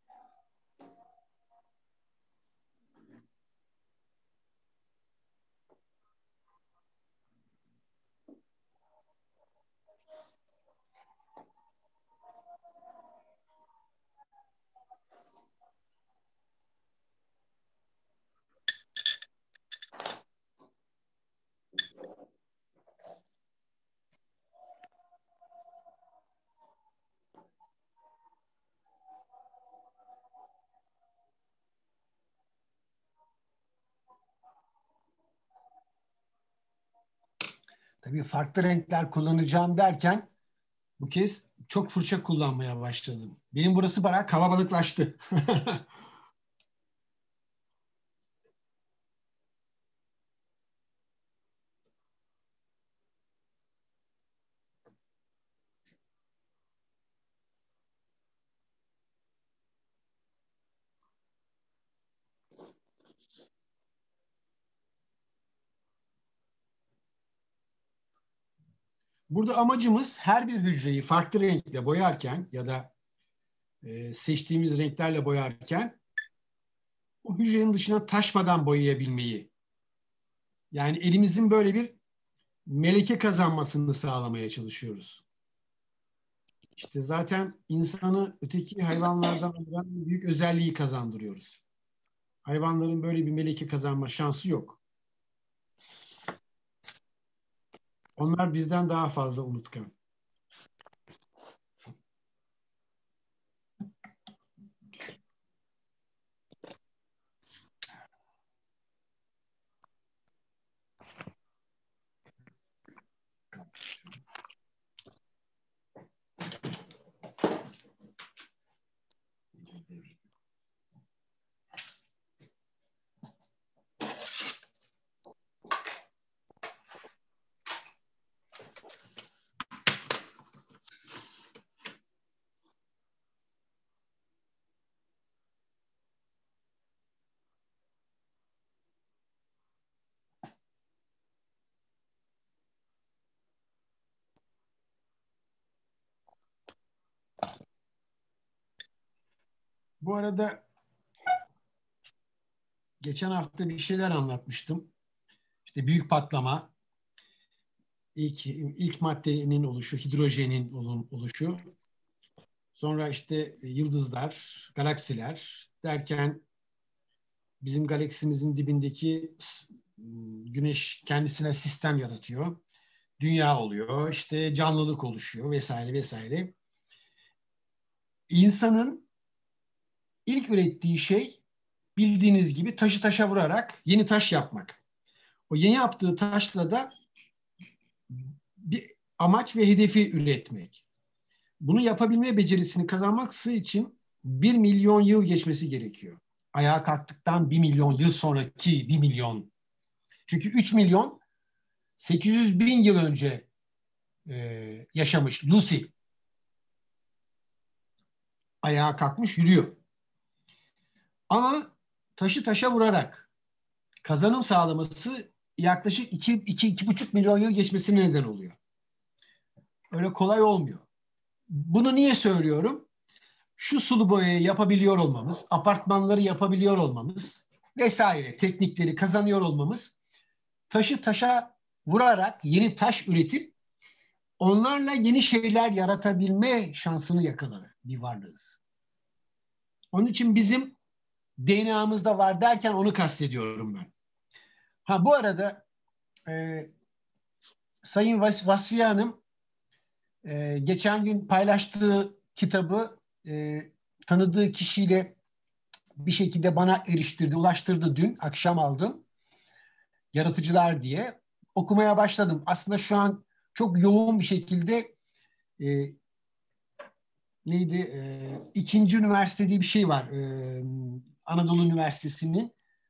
Tabii farklı renkler kullanacağım derken bu kez çok fırça kullanmaya başladım. Benim burası bayağı kalabalıklaştı. Burada amacımız her bir hücreyi farklı renkle boyarken ya da seçtiğimiz renklerle boyarken o hücrenin dışına taşmadan boyayabilmeyi. Yani elimizin böyle bir meleke kazanmasını sağlamaya çalışıyoruz. İşte zaten insanı öteki hayvanlardan ayıran büyük özelliği kazandırıyoruz. Hayvanların böyle bir meleke kazanma şansı yok. Onlar bizden daha fazla unutkan. Bu arada geçen hafta bir şeyler anlatmıştım. İşte büyük patlama, ilk maddenin oluşu, hidrojenin oluşu, sonra işte yıldızlar, galaksiler derken bizim galaksimizin dibindeki güneş kendisine sistem yaratıyor. Dünya oluyor, işte canlılık oluşuyor vesaire vesaire. İnsanın ilk ürettiği şey bildiğiniz gibi taşı taşa vurarak yeni taş yapmak. O yeni yaptığı taşla da bir amaç ve hedefi üretmek. Bunu yapabilme becerisini kazanması için 1 milyon yıl geçmesi gerekiyor. Ayağa kalktıktan 1 milyon yıl sonraki 1 milyon. Çünkü 3 milyon 800 bin yıl önce yaşamış Lucy. Ayağa kalkmış yürüyor. Ama taşı taşa vurarak kazanım sağlaması yaklaşık 2-2,5 milyon yıl geçmesine neden oluyor. Öyle kolay olmuyor. Bunu niye söylüyorum? Şu sulu boyayı yapabiliyor olmamız, apartmanları yapabiliyor olmamız vesaire teknikleri kazanıyor olmamız taşı taşa vurarak yeni taş üretip onlarla yeni şeyler yaratabilme şansını yakalayan bir varlığız. Onun için bizim DNA'mızda var derken onu kastediyorum ben. Ha bu arada Sayın Vasfiye Hanım geçen gün paylaştığı kitabı tanıdığı kişiyle bir şekilde bana eriştirdi, ulaştırdı dün. Akşam aldım. Yaratıcılar diye. Okumaya başladım. Aslında şu an çok yoğun bir şekilde İkinci üniversite diye bir şey var. Anadolu Üniversitesi'nin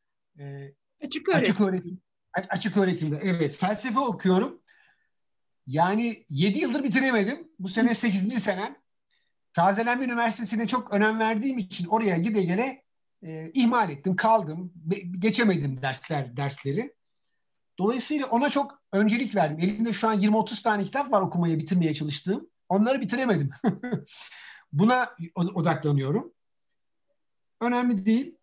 açık öğretimde. Evet. Felsefe okuyorum. Yani 7 yıldır bitiremedim. Bu sene 8. senem. Tazelenme Üniversitesi'ne çok önem verdiğim için oraya gide gele ihmal ettim, kaldım. Geçemedim dersleri. Dolayısıyla ona çok öncelik verdim. Elimde şu an 20-30 tane kitap var okumaya, bitirmeye çalıştığım. Onları bitiremedim. Buna odaklanıyorum. Önemli değil.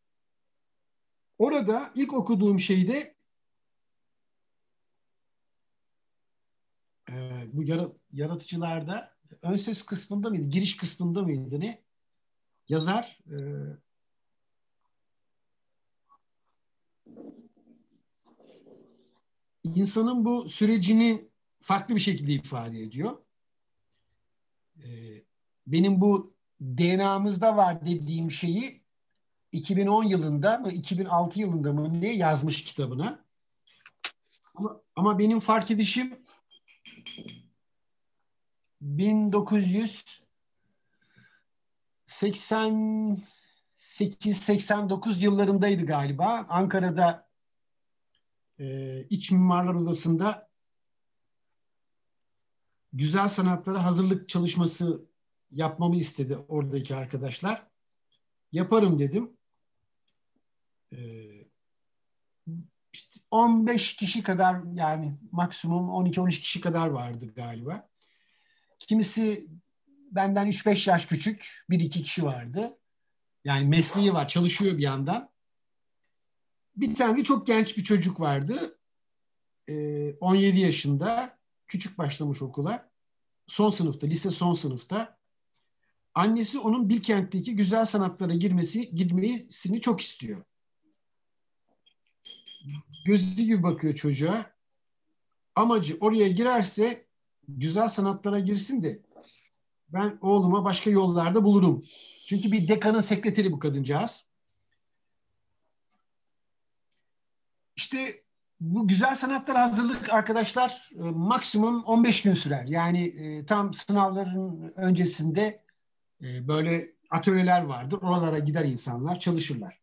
Orada ilk okuduğum şeyde bu yaratıcılarda ön ses kısmında mıydı? Giriş kısmında mıydı ne? Yazar insanın bu sürecini farklı bir şekilde ifade ediyor. Benim bu DNA'mızda var dediğim şeyi 2010 yılında mı 2006 yılında mı ne yazmış kitabına. Ama benim fark edişim 1988-89 yıllarındaydı galiba. Ankara'da İç Mimarlar Odası'nda güzel sanatlara hazırlık çalışması yapmamı istedi oradaki arkadaşlar. Yaparım dedim. İşte 15 kişi kadar, yani maksimum 12-13 kişi kadar vardı galiba. Kimisi benden 3-5 yaş küçük, 1-2 kişi vardı. Yani mesleği var, çalışıyor bir yandan. Bir tane de çok genç bir çocuk vardı. 17 yaşında, küçük başlamış okula. Son sınıfta, lise son sınıfta. Annesi onun Bilkent'teki güzel sanatlara girmesini çok istiyor. Gözü gibi bakıyor çocuğa. Amacı oraya girerse güzel sanatlara girsin de ben oğluma başka yollarda bulurum. Çünkü bir dekanın sekreteri bu kadıncağız. İşte bu güzel sanatlara hazırlık arkadaşlar maksimum 15 gün sürer. Yani tam sınavların öncesinde böyle atölyeler vardır. Oralara gider insanlar, çalışırlar.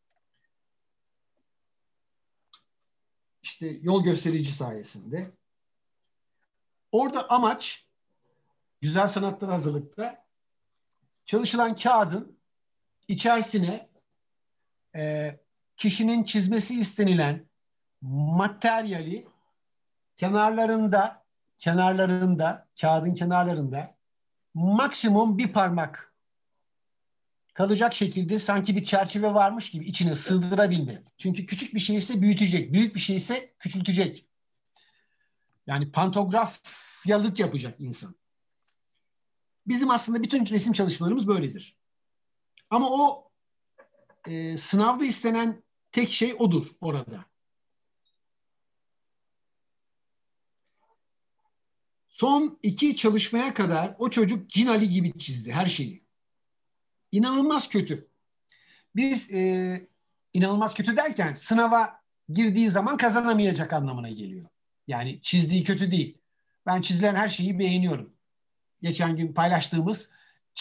İşte yol gösterici sayesinde. Orada amaç güzel sanatlar hazırlıkta çalışılan kağıdın içerisine kişinin çizmesi istenilen materyali kağıdın kenarlarında maksimum bir parmak kalacak şekilde sanki bir çerçeve varmış gibi içine sığdırabilme. Çünkü küçük bir şeyse büyütecek, büyük bir şeyse küçültecek. Yani pantografyalık yapacak insan. Bizim aslında bütün resim çalışmalarımız böyledir. Ama o sınavda istenen tek şey odur orada. Son 2 çalışmaya kadar o çocuk Cin Ali gibi çizdi her şeyi. İnanılmaz kötü. Biz inanılmaz kötü derken sınava girdiği zaman kazanamayacak anlamına geliyor. Yani çizdiği kötü değil. Ben çizilen her şeyi beğeniyorum. Geçen gün paylaştığımız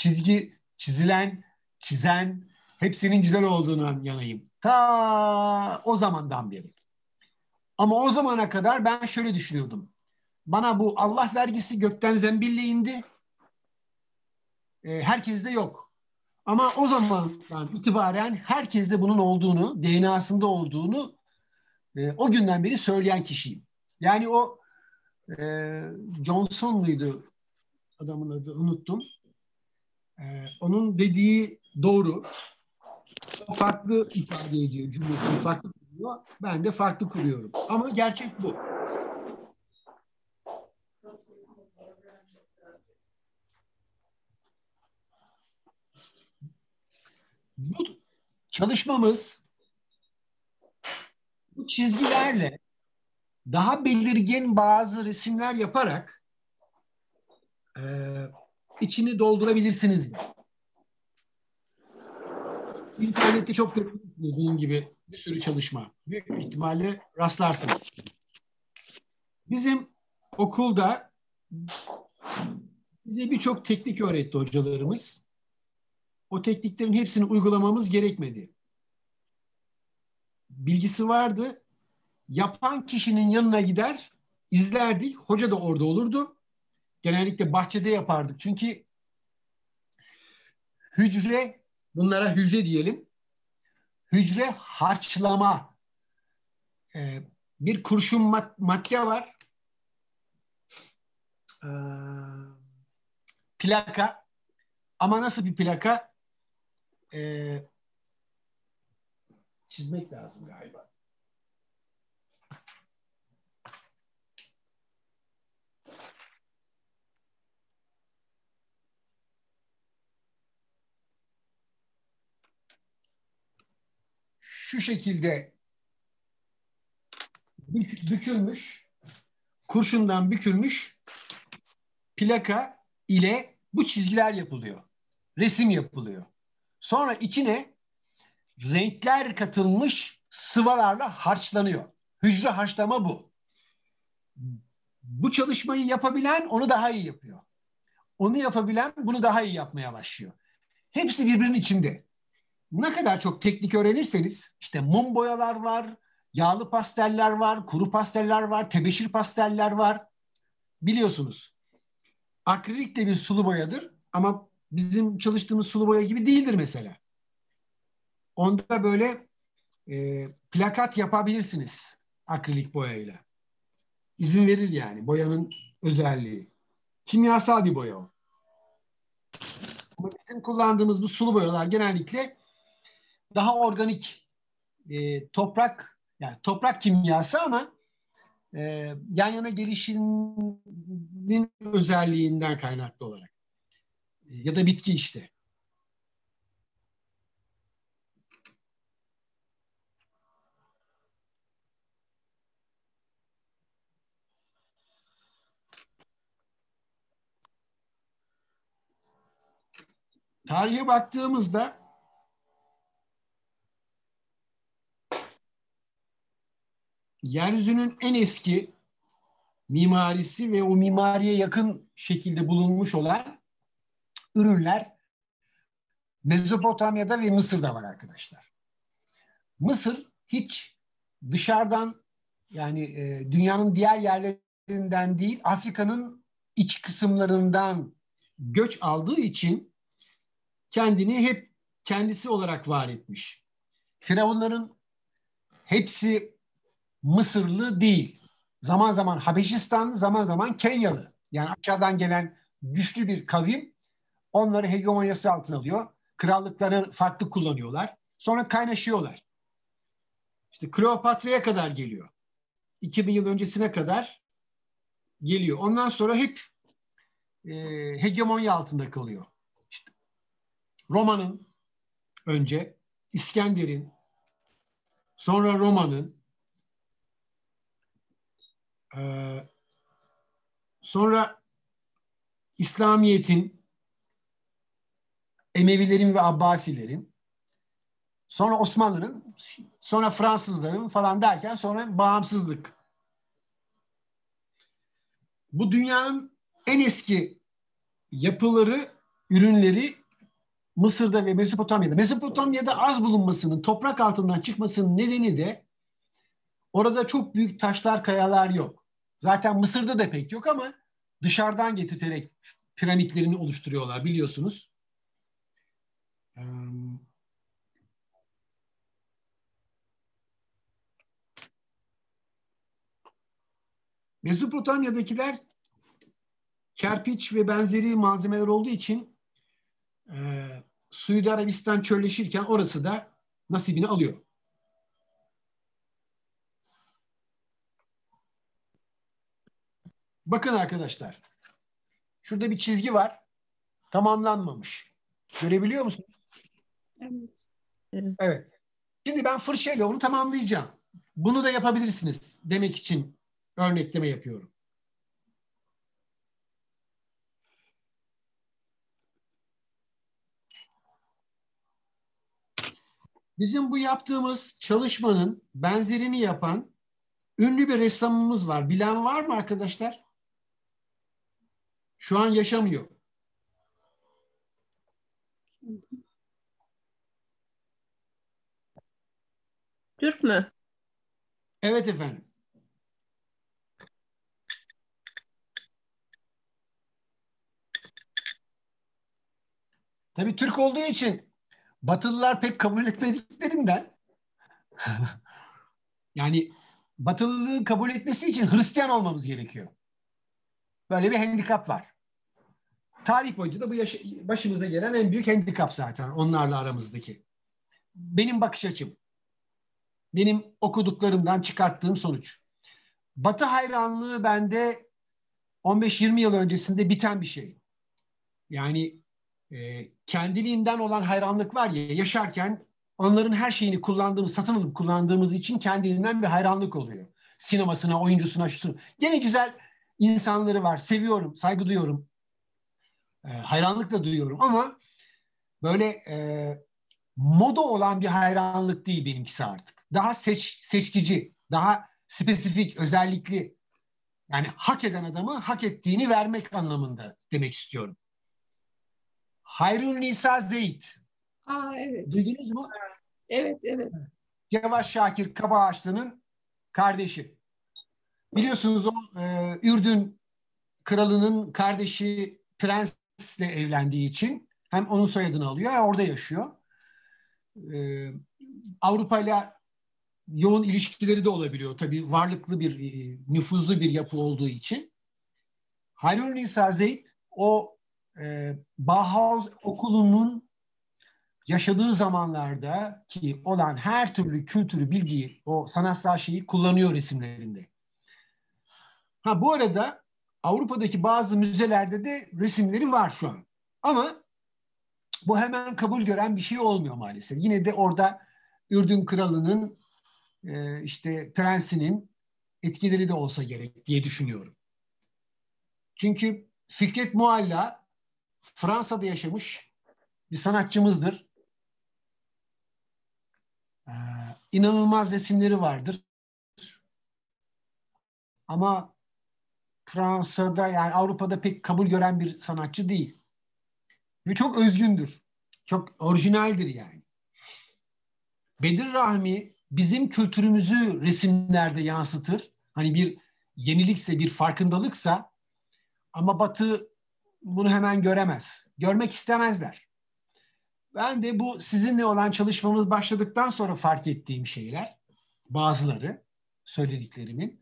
çizen hepsinin güzel olduğunu yanayım. Ta o zamandan beri. Ama o zamana kadar ben şöyle düşünüyordum. Bana bu Allah vergisi gökten zembille indi. Herkeste yok. Ama o zamandan itibaren herkeste bunun olduğunu, DNA'sında olduğunu o günden beri söyleyen kişiyim. Yani o Johnson muydu adamın adı, unuttum. Onun dediği doğru. O farklı ifade ediyor, cümlesini farklı kuruyor. Ben de farklı kuruyorum. Ama gerçek bu. Bu çalışmamız bu çizgilerle daha belirgin bazı resimler yaparak içini doldurabilirsiniz. İnternette çok dediğim gibi bir sürü çalışma. Büyük ihtimalle rastlarsınız. Bizim okulda bize birçok teknik öğretti hocalarımız. O tekniklerin hepsini uygulamamız gerekmedi. Bilgisi vardı. Yapan kişinin yanına gider, izlerdik. Hoca da orada olurdu. Genellikle bahçede yapardık. Çünkü bunlara hücre diyelim. Hücre harçlama. Bir kurşun madde var. Plaka. Ama nasıl bir plaka? Çizmek lazım galiba. Şu şekilde bükülmüş, kurşundan bükülmüş plaka ile bu çizgiler yapılıyor. Resim yapılıyor. Sonra içine renkler katılmış sıvalarla harçlanıyor. Hücre harçlama bu. Bu çalışmayı yapabilen onu daha iyi yapıyor. Onu yapabilen bunu daha iyi yapmaya başlıyor. Hepsi birbirinin içinde. Ne kadar çok teknik öğrenirseniz, işte mum boyalar var, yağlı pasteller var, kuru pasteller var, tebeşir pasteller var. Biliyorsunuz. Akrilik de bir sulu boyadır ama bizim çalıştığımız sulu boya gibi değildir mesela. Onda böyle plakat yapabilirsiniz akrilik boyayla. İzin verir yani boyanın özelliği. Kimyasal bir boya o. Ama bizim kullandığımız bu sulu boyalar genellikle daha organik toprak, yani toprak kimyası ama yan yana gelişinin özelliğinden kaynaklı olarak. Ya da bitki işte. Tarihe baktığımızda yeryüzünün en eski mimarisi ve o mimariye yakın şekilde bulunmuş olan ürünler Mezopotamya'da ve Mısır'da var arkadaşlar. Mısır hiç dışarıdan yani dünyanın diğer yerlerinden değil Afrika'nın iç kısımlarından göç aldığı için kendini hep kendisi olarak var etmiş. Firavunların hepsi Mısırlı değil. Zaman zaman Habeşistanlı, zaman zaman Kenyalı. Yani aşağıdan gelen güçlü bir kavim onları hegemonyası altına alıyor. Krallıkları farklı kullanıyorlar. Sonra kaynaşıyorlar. İşte Kleopatra'ya kadar geliyor. 2000 yıl öncesine kadar geliyor. Ondan sonra hep hegemonya altında kalıyor. İşte Roma'nın önce, İskender'in, sonra Roma'nın, sonra İslamiyet'in, Emevilerin ve Abbasilerin, sonra Osmanlı'nın, sonra Fransızların falan derken sonra bağımsızlık. Bu dünyanın en eski yapıları, ürünleri Mısır'da ve Mezopotamya'da. Mezopotamya'da az bulunmasının, toprak altından çıkmasının nedeni de orada çok büyük taşlar, kayalar yok. Zaten Mısır'da da pek yok ama dışarıdan getirterek piramitlerini oluşturuyorlar biliyorsunuz. Mezopotamya'dakiler kerpiç ve benzeri malzemeler olduğu için Suudi Arabistan çölleşirken orası da nasibini alıyor. Bakın arkadaşlar. Şurada bir çizgi var. Tamamlanmamış. Görebiliyor musunuz? Evet. Evet. Şimdi ben fırçayla onu tamamlayacağım. Bunu da yapabilirsiniz demek için örnekleme yapıyorum. Bizim bu yaptığımız çalışmanın benzerini yapan ünlü bir ressamımız var. Bilen var mı arkadaşlar? Şu an yaşamıyor. Türk mü? Evet efendim. Tabii Türk olduğu için Batılılar pek kabul etmediklerinden yani Batılılığı kabul etmesi için Hristiyan olmamız gerekiyor. Böyle bir handikap var. tarih boyunca da bu başımıza gelen en büyük handikap zaten onlarla aramızdaki. Benim bakış açım. Benim okuduklarımdan çıkarttığım sonuç. Batı hayranlığı bende 15-20 yıl öncesinde biten bir şey. Yani kendiliğinden olan hayranlık var ya, yaşarken onların her şeyini kullandığımız, satın alıp kullandığımız için kendiliğinden bir hayranlık oluyor. Sinemasına, oyuncusuna, şusuna. Gene güzel insanları var. Seviyorum, saygı duyuyorum. Hayranlık da duyuyorum ama böyle moda olan bir hayranlık değil benimkisi artık. Daha seçkici, daha spesifik, özellikli. Yani hak eden adamı hak ettiğini vermek anlamında demek istiyorum. Hayrunisa Zeyd. Evet. Duydunuz mu? Evet, evet. Cevat Şakir Kabaağaçlı'nın kardeşi. Biliyorsunuz o Ürdün kralının kardeşi prensle evlendiği için hem onun soyadını alıyor hem orada yaşıyor. Avrupa ile yoğun ilişkileri de olabiliyor. Tabii varlıklı bir, nüfuzlu bir yapı olduğu için. Hayrunisa Zeyd o Bauhaus okulunun yaşadığı zamanlarda ki olan her türlü kültürü, bilgiyi, o sanatsal şeyi kullanıyor resimlerinde. Bu arada Avrupa'daki bazı müzelerde de resimleri var şu an. Ama bu hemen kabul gören bir şey olmuyor maalesef. Yine de orada Ürdün kralının, işte prensinin etkileri de olsa gerek diye düşünüyorum. Çünkü Fikret Mualla Fransa'da yaşamış bir sanatçımızdır. İnanılmaz resimleri vardır. Ama Fransa'da, yani Avrupa'da pek kabul gören bir sanatçı değil. Ve çok özgündür. Çok orijinaldir yani. Bedir Rahmi bizim kültürümüzü resimlerde yansıtır. Hani bir yenilikse, bir farkındalıksa, ama Batı bunu hemen göremez. Görmek istemezler. Ben de bu sizinle olan çalışmamız başladıktan sonra fark ettiğim şeyler, bazıları söylediklerimin,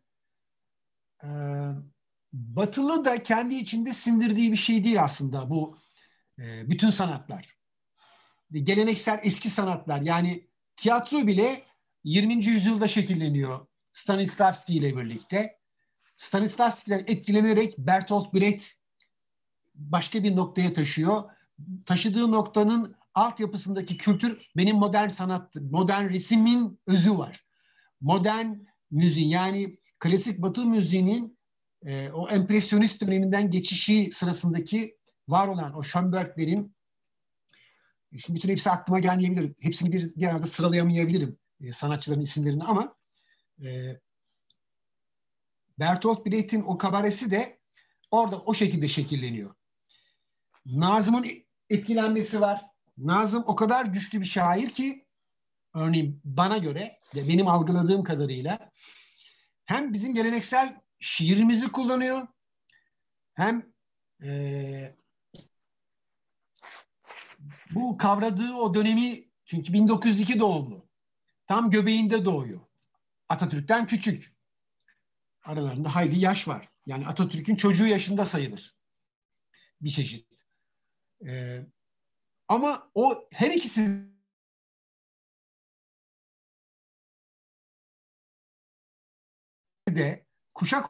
Batılı da kendi içinde sindirdiği bir şey değil aslında bu bütün sanatlar. Geleneksel eski sanatlar, yani tiyatro bile 20. yüzyılda şekilleniyor Stanislavski ile birlikte. Stanislavski'den etkilenerek Bertolt Brecht başka bir noktaya taşıyor. Taşıdığı noktanın altyapısındaki kültür benim modern sanat, modern resimin özü var. Modern müziğin, yani klasik Batı müziğinin o empresyonist döneminden geçişi sırasındaki var olan o Schönberg'lerin, şimdi bütün hepsi aklıma gelmeyebilir. Hepsini bir arada sıralayamayabilirim sanatçıların isimlerini, ama Bertolt Brecht'in o kabaresi de orada o şekilde şekilleniyor. Nazım'ın etkilenmesi var. Nazım o kadar güçlü bir şair ki, örneğin bana göre, benim algıladığım kadarıyla, hem bizim geleneksel şiirimizi kullanıyor, hem bu kavradığı o dönemi, çünkü 1902 doğumlu, tam göbeğinde doğuyor. Atatürk'ten küçük. Aralarında hayli yaş var. Yani Atatürk'ün çocuğu yaşında sayılır bir çeşit. Ama o her ikisi de kuşak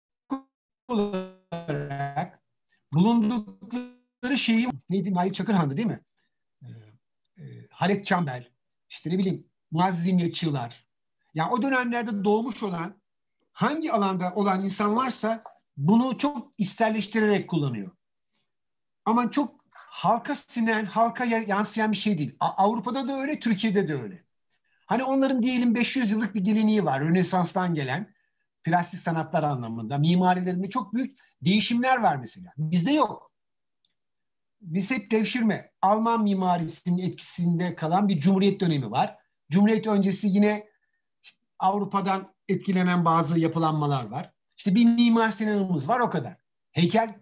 olarak bulundukları şeyi, neydi? Nail Çakırhan'dı değil mi? Halet Çambel, işte ne bileyim Muazzez İmre Çığlar. Yani o dönemlerde doğmuş olan, hangi alanda olan insan varsa bunu çok içselleştirerek kullanıyor. Ama çok halka sinen, halka yansıyan bir şey değil. Avrupa'da da öyle, Türkiye'de de öyle. Hani onların diyelim 500 yıllık bir geleneği var. Rönesans'tan gelen plastik sanatlar anlamında. Mimarilerinde çok büyük değişimler var mesela. Bizde yok. Biz hep devşirme. Alman mimarisinin etkisinde kalan bir Cumhuriyet dönemi var. Cumhuriyet öncesi yine Avrupa'dan etkilenen bazı yapılanmalar var. İşte bir Mimar Sinan'ımız var, o kadar. Heykel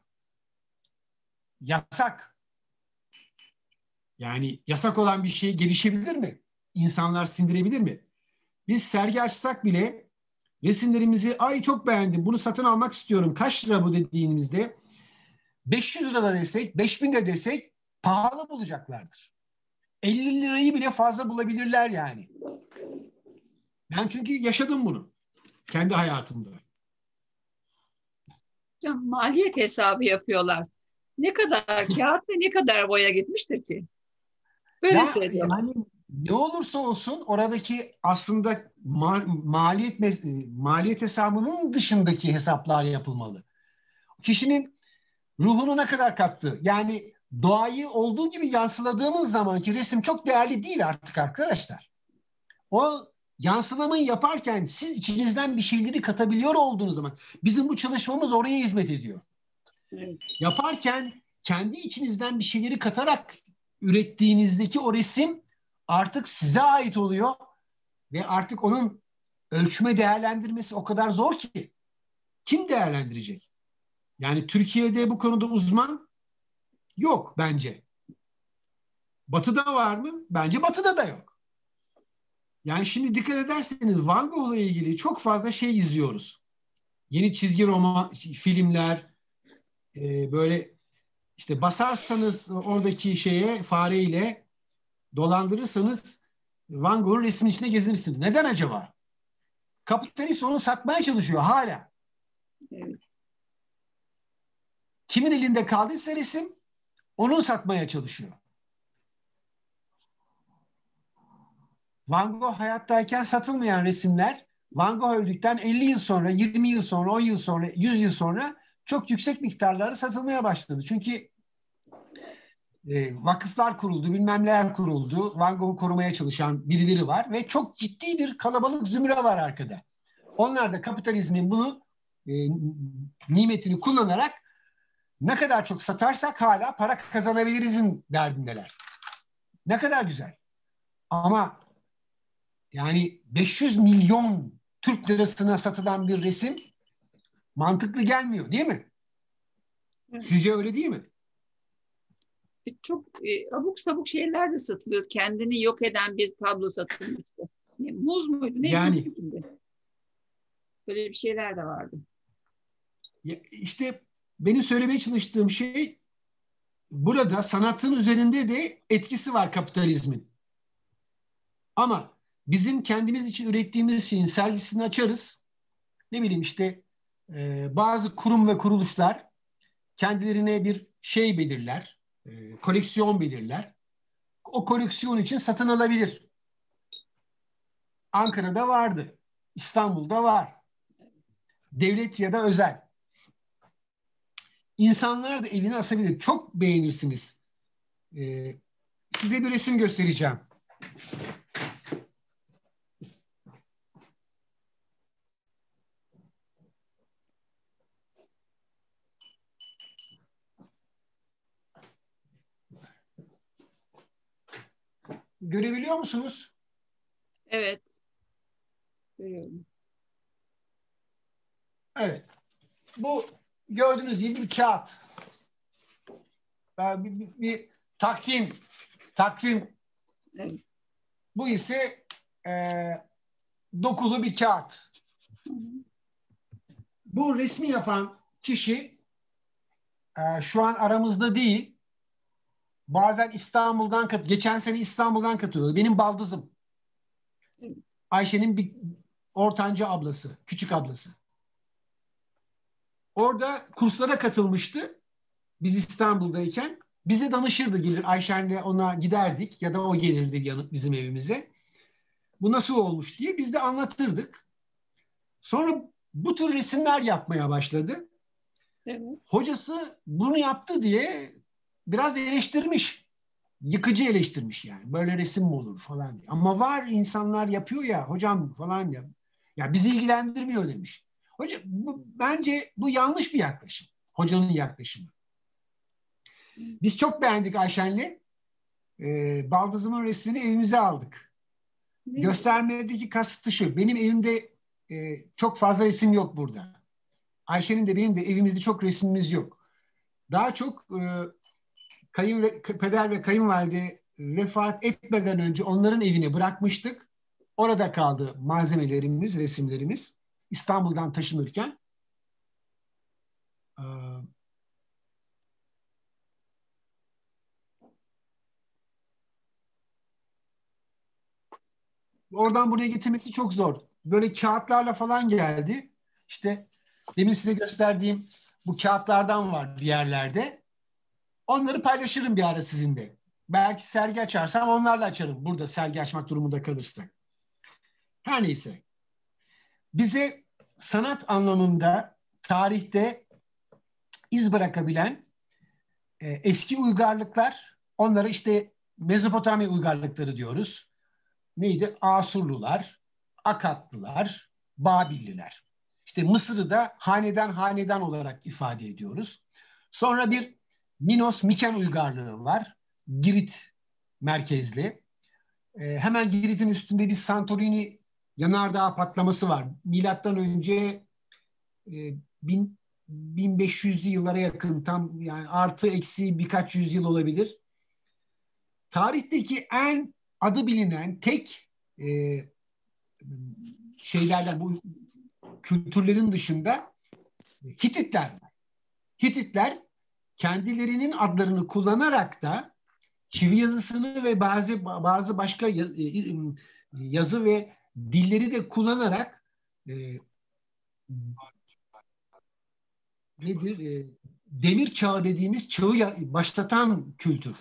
yasak. Yani yasak olan bir şey gelişebilir mi? İnsanlar sindirebilir mi? Biz sergi açsak bile resimlerimizi, ay çok beğendim, bunu satın almak istiyorum, kaç lira bu dediğimizde 500 lira da desek, 5000 de desek pahalı bulacaklardır. 50 lirayı bile fazla bulabilirler yani. Ben çünkü yaşadım bunu kendi hayatımda. Hocam maliyet hesabı yapıyorlar. Ne kadar kağıt ve ne kadar boya gitmiştir ki? Böyle söylüyorlar. Yani ne olursa olsun oradaki aslında maliyet hesabının dışındaki hesaplar yapılmalı. Kişinin ruhunu ne kadar kattı? Yani doğayı olduğu gibi yansıladığımız zamanki resim çok değerli değil artık arkadaşlar. O yansılamayı yaparken siz içinizden bir şeyleri katabiliyor olduğunuz zaman bizim bu çalışmamız oraya hizmet ediyor. Evet. Yaparken kendi içinizden bir şeyleri katarak ürettiğinizdeki o resim artık size ait oluyor ve artık onun ölçme değerlendirmesi o kadar zor ki kim değerlendirecek? Yani Türkiye'de bu konuda uzman yok bence. Batı'da var mı? Bence Batı'da da yok. Yani şimdi dikkat ederseniz Van Gogh'la ilgili çok fazla şey izliyoruz. Yeni çizgi roman, filmler, böyle işte basarsanız oradaki şeye fareyle dolandırırsanız Van Gogh'un resmin içinde gezinirsiniz. Neden acaba? Kapitalist onu satmaya çalışıyor hala. Evet. Kimin elinde kaldıysa resim onu satmaya çalışıyor. Van Gogh hayattayken satılmayan resimler Van Gogh öldükten 50 yıl sonra, 20 yıl sonra, 10 yıl sonra, 100 yıl sonra çok yüksek miktarlarda satılmaya başladı. Çünkü vakıflar kuruldu, bilmem neler kuruldu. Van Gogh'u korumaya çalışan birileri var ve çok ciddi bir kalabalık zümre var arkada. Onlar da kapitalizmin bunu nimetini kullanarak ne kadar çok satarsak hala para kazanabilirizin derdindeler. Ne kadar güzel. Ama yani 500 milyon Türk lirasına satılan bir resim mantıklı gelmiyor değil mi? Evet. Sizce öyle değil mi? Çok abuk sabuk şeyler de satılıyor. Kendini yok eden bir tablo satılmıştı. Muz muydu? Neydi? Yani böyle bir şeyler de vardı. işte benim söylemeye çalıştığım şey burada sanatın üzerinde de etkisi var kapitalizmin. Ama bizim kendimiz için ürettiğimiz şeyin sergisini açarız. Ne bileyim işte bazı kurum ve kuruluşlar kendilerine bir şey belirler, koleksiyon belirler. O koleksiyon için satın alabilir. Ankara'da vardı, İstanbul'da var. Devlet ya da özel. İnsanlar da evine asabilir. Çok beğenirsiniz. Size bir resim göstereceğim. Görebiliyor musunuz? Evet. Görüyorum. Evet. Bu gördüğünüz gibi bir kağıt. Bir takvim. Takvim. Evet. Bu ise dokulu bir kağıt. Bu resmi yapan kişi şu an aramızda değil. Bazen İstanbul'dan geçen sene İstanbul'dan katılıyordu. Benim baldızım. Ayşe'nin bir ortanca ablası, küçük ablası. Orada kurslara katılmıştı. Biz İstanbul'dayken bize danışırdı, gelir Ayşen'le ona giderdik ya da o gelirdi bizim evimize. Bu nasıl olmuş diye biz de anlatırdık. Sonra bu tür resimler yapmaya başladı. Evet. Hocası bunu yaptı diye biraz eleştirmiş. Yıkıcı eleştirmiş yani. Böyle resim mi olur falan diye. Ama var insanlar yapıyor ya hocam falan diye. Ya bizi ilgilendirmiyor demiş. Hocam bence bu yanlış bir yaklaşım. Hocanın yaklaşımı. Biz çok beğendik Ayşen'le. Baldızımın resmini evimize aldık. Göstermedeki kasıtı şu. Benim evimde çok fazla resim yok burada. Ayşe'nin de benim de evimizde çok resmimiz yok. Daha çok peder ve kayınvalide vefat etmeden önce onların evine bırakmıştık. Orada kaldı malzemelerimiz, resimlerimiz. İstanbul'dan taşınırken. oradan buraya getirmesi çok zor. Böyle kağıtlarla falan geldi. İşte demin size gösterdiğim bu kağıtlardan var bir yerlerde. Onları paylaşırım bir ara sizinle. Belki sergi açarsam onlarla açarım. Burada sergi açmak durumunda kalırsak. Her neyse. Bize sanat anlamında tarihte iz bırakabilen eski uygarlıklar, onlara işte Mezopotamya uygarlıkları diyoruz. Neydi? Asurlular, Akatlılar, Babilliler. İşte Mısır'ı da hanedan hanedan olarak ifade ediyoruz. Sonra bir Minos-Miken uygarlığı var. Girit merkezli. Hemen Girit'in üstünde bir Santorini yanardağ patlaması var. Milattan önce 1500'lü yıllara yakın, tam yani artı eksi birkaç yüzyıl olabilir. Tarihteki en adı bilinen tek şeylerden, bu kültürlerin dışında Hititler var. Hititler kendilerinin adlarını kullanarak da çivi yazısını ve bazı başka yazı ve dilleri de kullanarak demir çağı dediğimiz çağı başlatan kültür.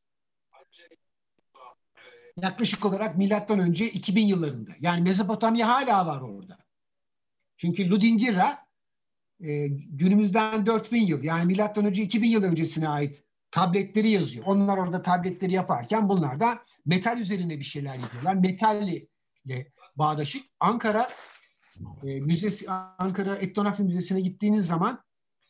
Yaklaşık olarak milattan önce 2000 yıllarında. Yani Mezopotamya hala var orada. Çünkü Ludingirra günümüzden 4000 yıl, yani milattan önce 2000 yıl öncesine ait tabletleri yazıyor. Onlar orada tabletleri yaparken bunlar da metal üzerine bir şeyler yapıyorlar. Metalle bağdaşık. Ankara Müzesi, Ankara Etnografi Müzesi'ne gittiğiniz zaman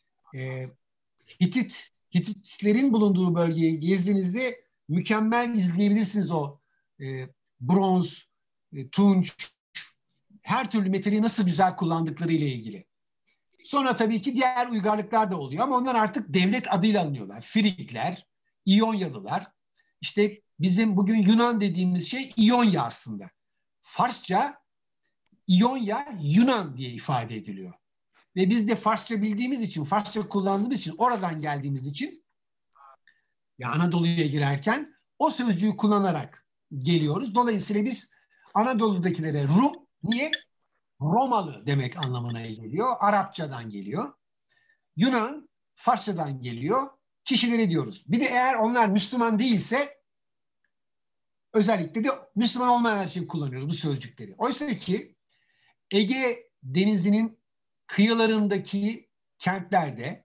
Hititlerin bulunduğu bölgeyi gezdiğinizde mükemmel izleyebilirsiniz o bronz, tunç, her türlü metali nasıl güzel kullandıkları ile ilgili. Sonra tabii ki diğer uygarlıklar da oluyor ama onlar artık devlet adıyla alınıyorlar. Frikler, İyonyalılar. İşte bizim bugün Yunan dediğimiz şey İonya aslında. Farsça İonya Yunan diye ifade ediliyor. Ve biz de Farsça bildiğimiz için, Farsça kullandığımız için, oradan geldiğimiz için ya Anadolu'ya girerken o sözcüğü kullanarak geliyoruz. Dolayısıyla biz Anadolu'dakilere Rum, niye? Romalı demek anlamına geliyor. Arapçadan geliyor. Yunan, Farsçadan geliyor. Kişileri diyoruz. Bir de eğer onlar Müslüman değilse özellikle de Müslüman olmayanlar için kullanıyoruz bu sözcükleri. Oysa ki Ege Denizi'nin kıyılarındaki kentlerde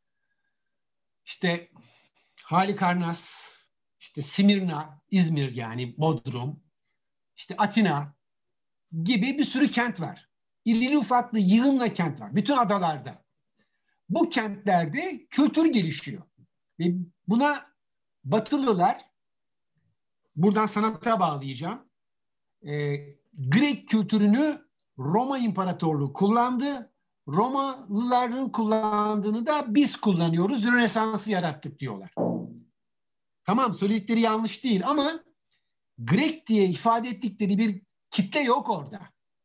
işte Halikarnas, işte Simirna, İzmir yani Bodrum, işte Atina gibi bir sürü kent var. İrili ufaklı yığınla kent var. Bütün adalarda. Bu kentlerde kültür gelişiyor. Ve buna Batılılar, buradan sanata bağlayacağım, Grek kültürünü Roma İmparatorluğu kullandı. Romalıların kullandığını da biz kullanıyoruz. Rönesans'ı yarattık diyorlar. Tamam, söyledikleri yanlış değil ama Grek diye ifade ettikleri bir kitle yok orada.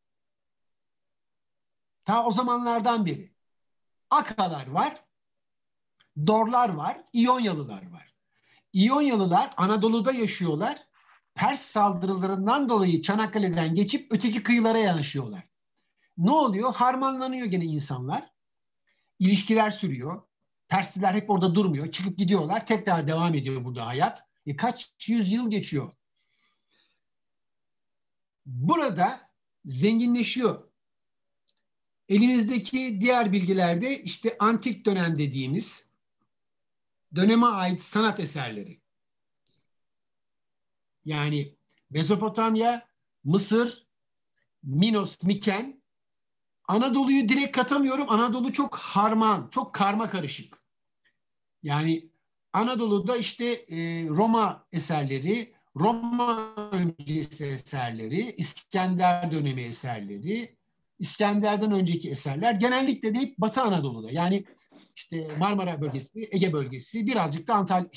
Ta o zamanlardan beri. Akalar var, Dorlar var, İyonyalılar var. İyonyalılar Anadolu'da yaşıyorlar. Pers saldırılarından dolayı Çanakkale'den geçip öteki kıyılara yanaşıyorlar. Ne oluyor? Harmanlanıyor gene insanlar. İlişkiler sürüyor. Persliler hep orada durmuyor. Çıkıp gidiyorlar. Tekrar devam ediyor burada hayat. Kaç yüzyıl geçiyor. Burada zenginleşiyor. Elimizdeki diğer bilgilerde işte antik dönem dediğimiz döneme ait sanat eserleri. Yani Mezopotamya, Mısır, Minos, Miken. Anadolu'yu direkt katamıyorum. Anadolu çok harman, çok karma karışık. Yani Anadolu'da işte Roma eserleri, Roma öncesi eserleri, İskender dönemi eserleri, İskender'den önceki eserler genellikle de hep Batı Anadolu'da. Yani işte Marmara bölgesi, Ege bölgesi, birazcık da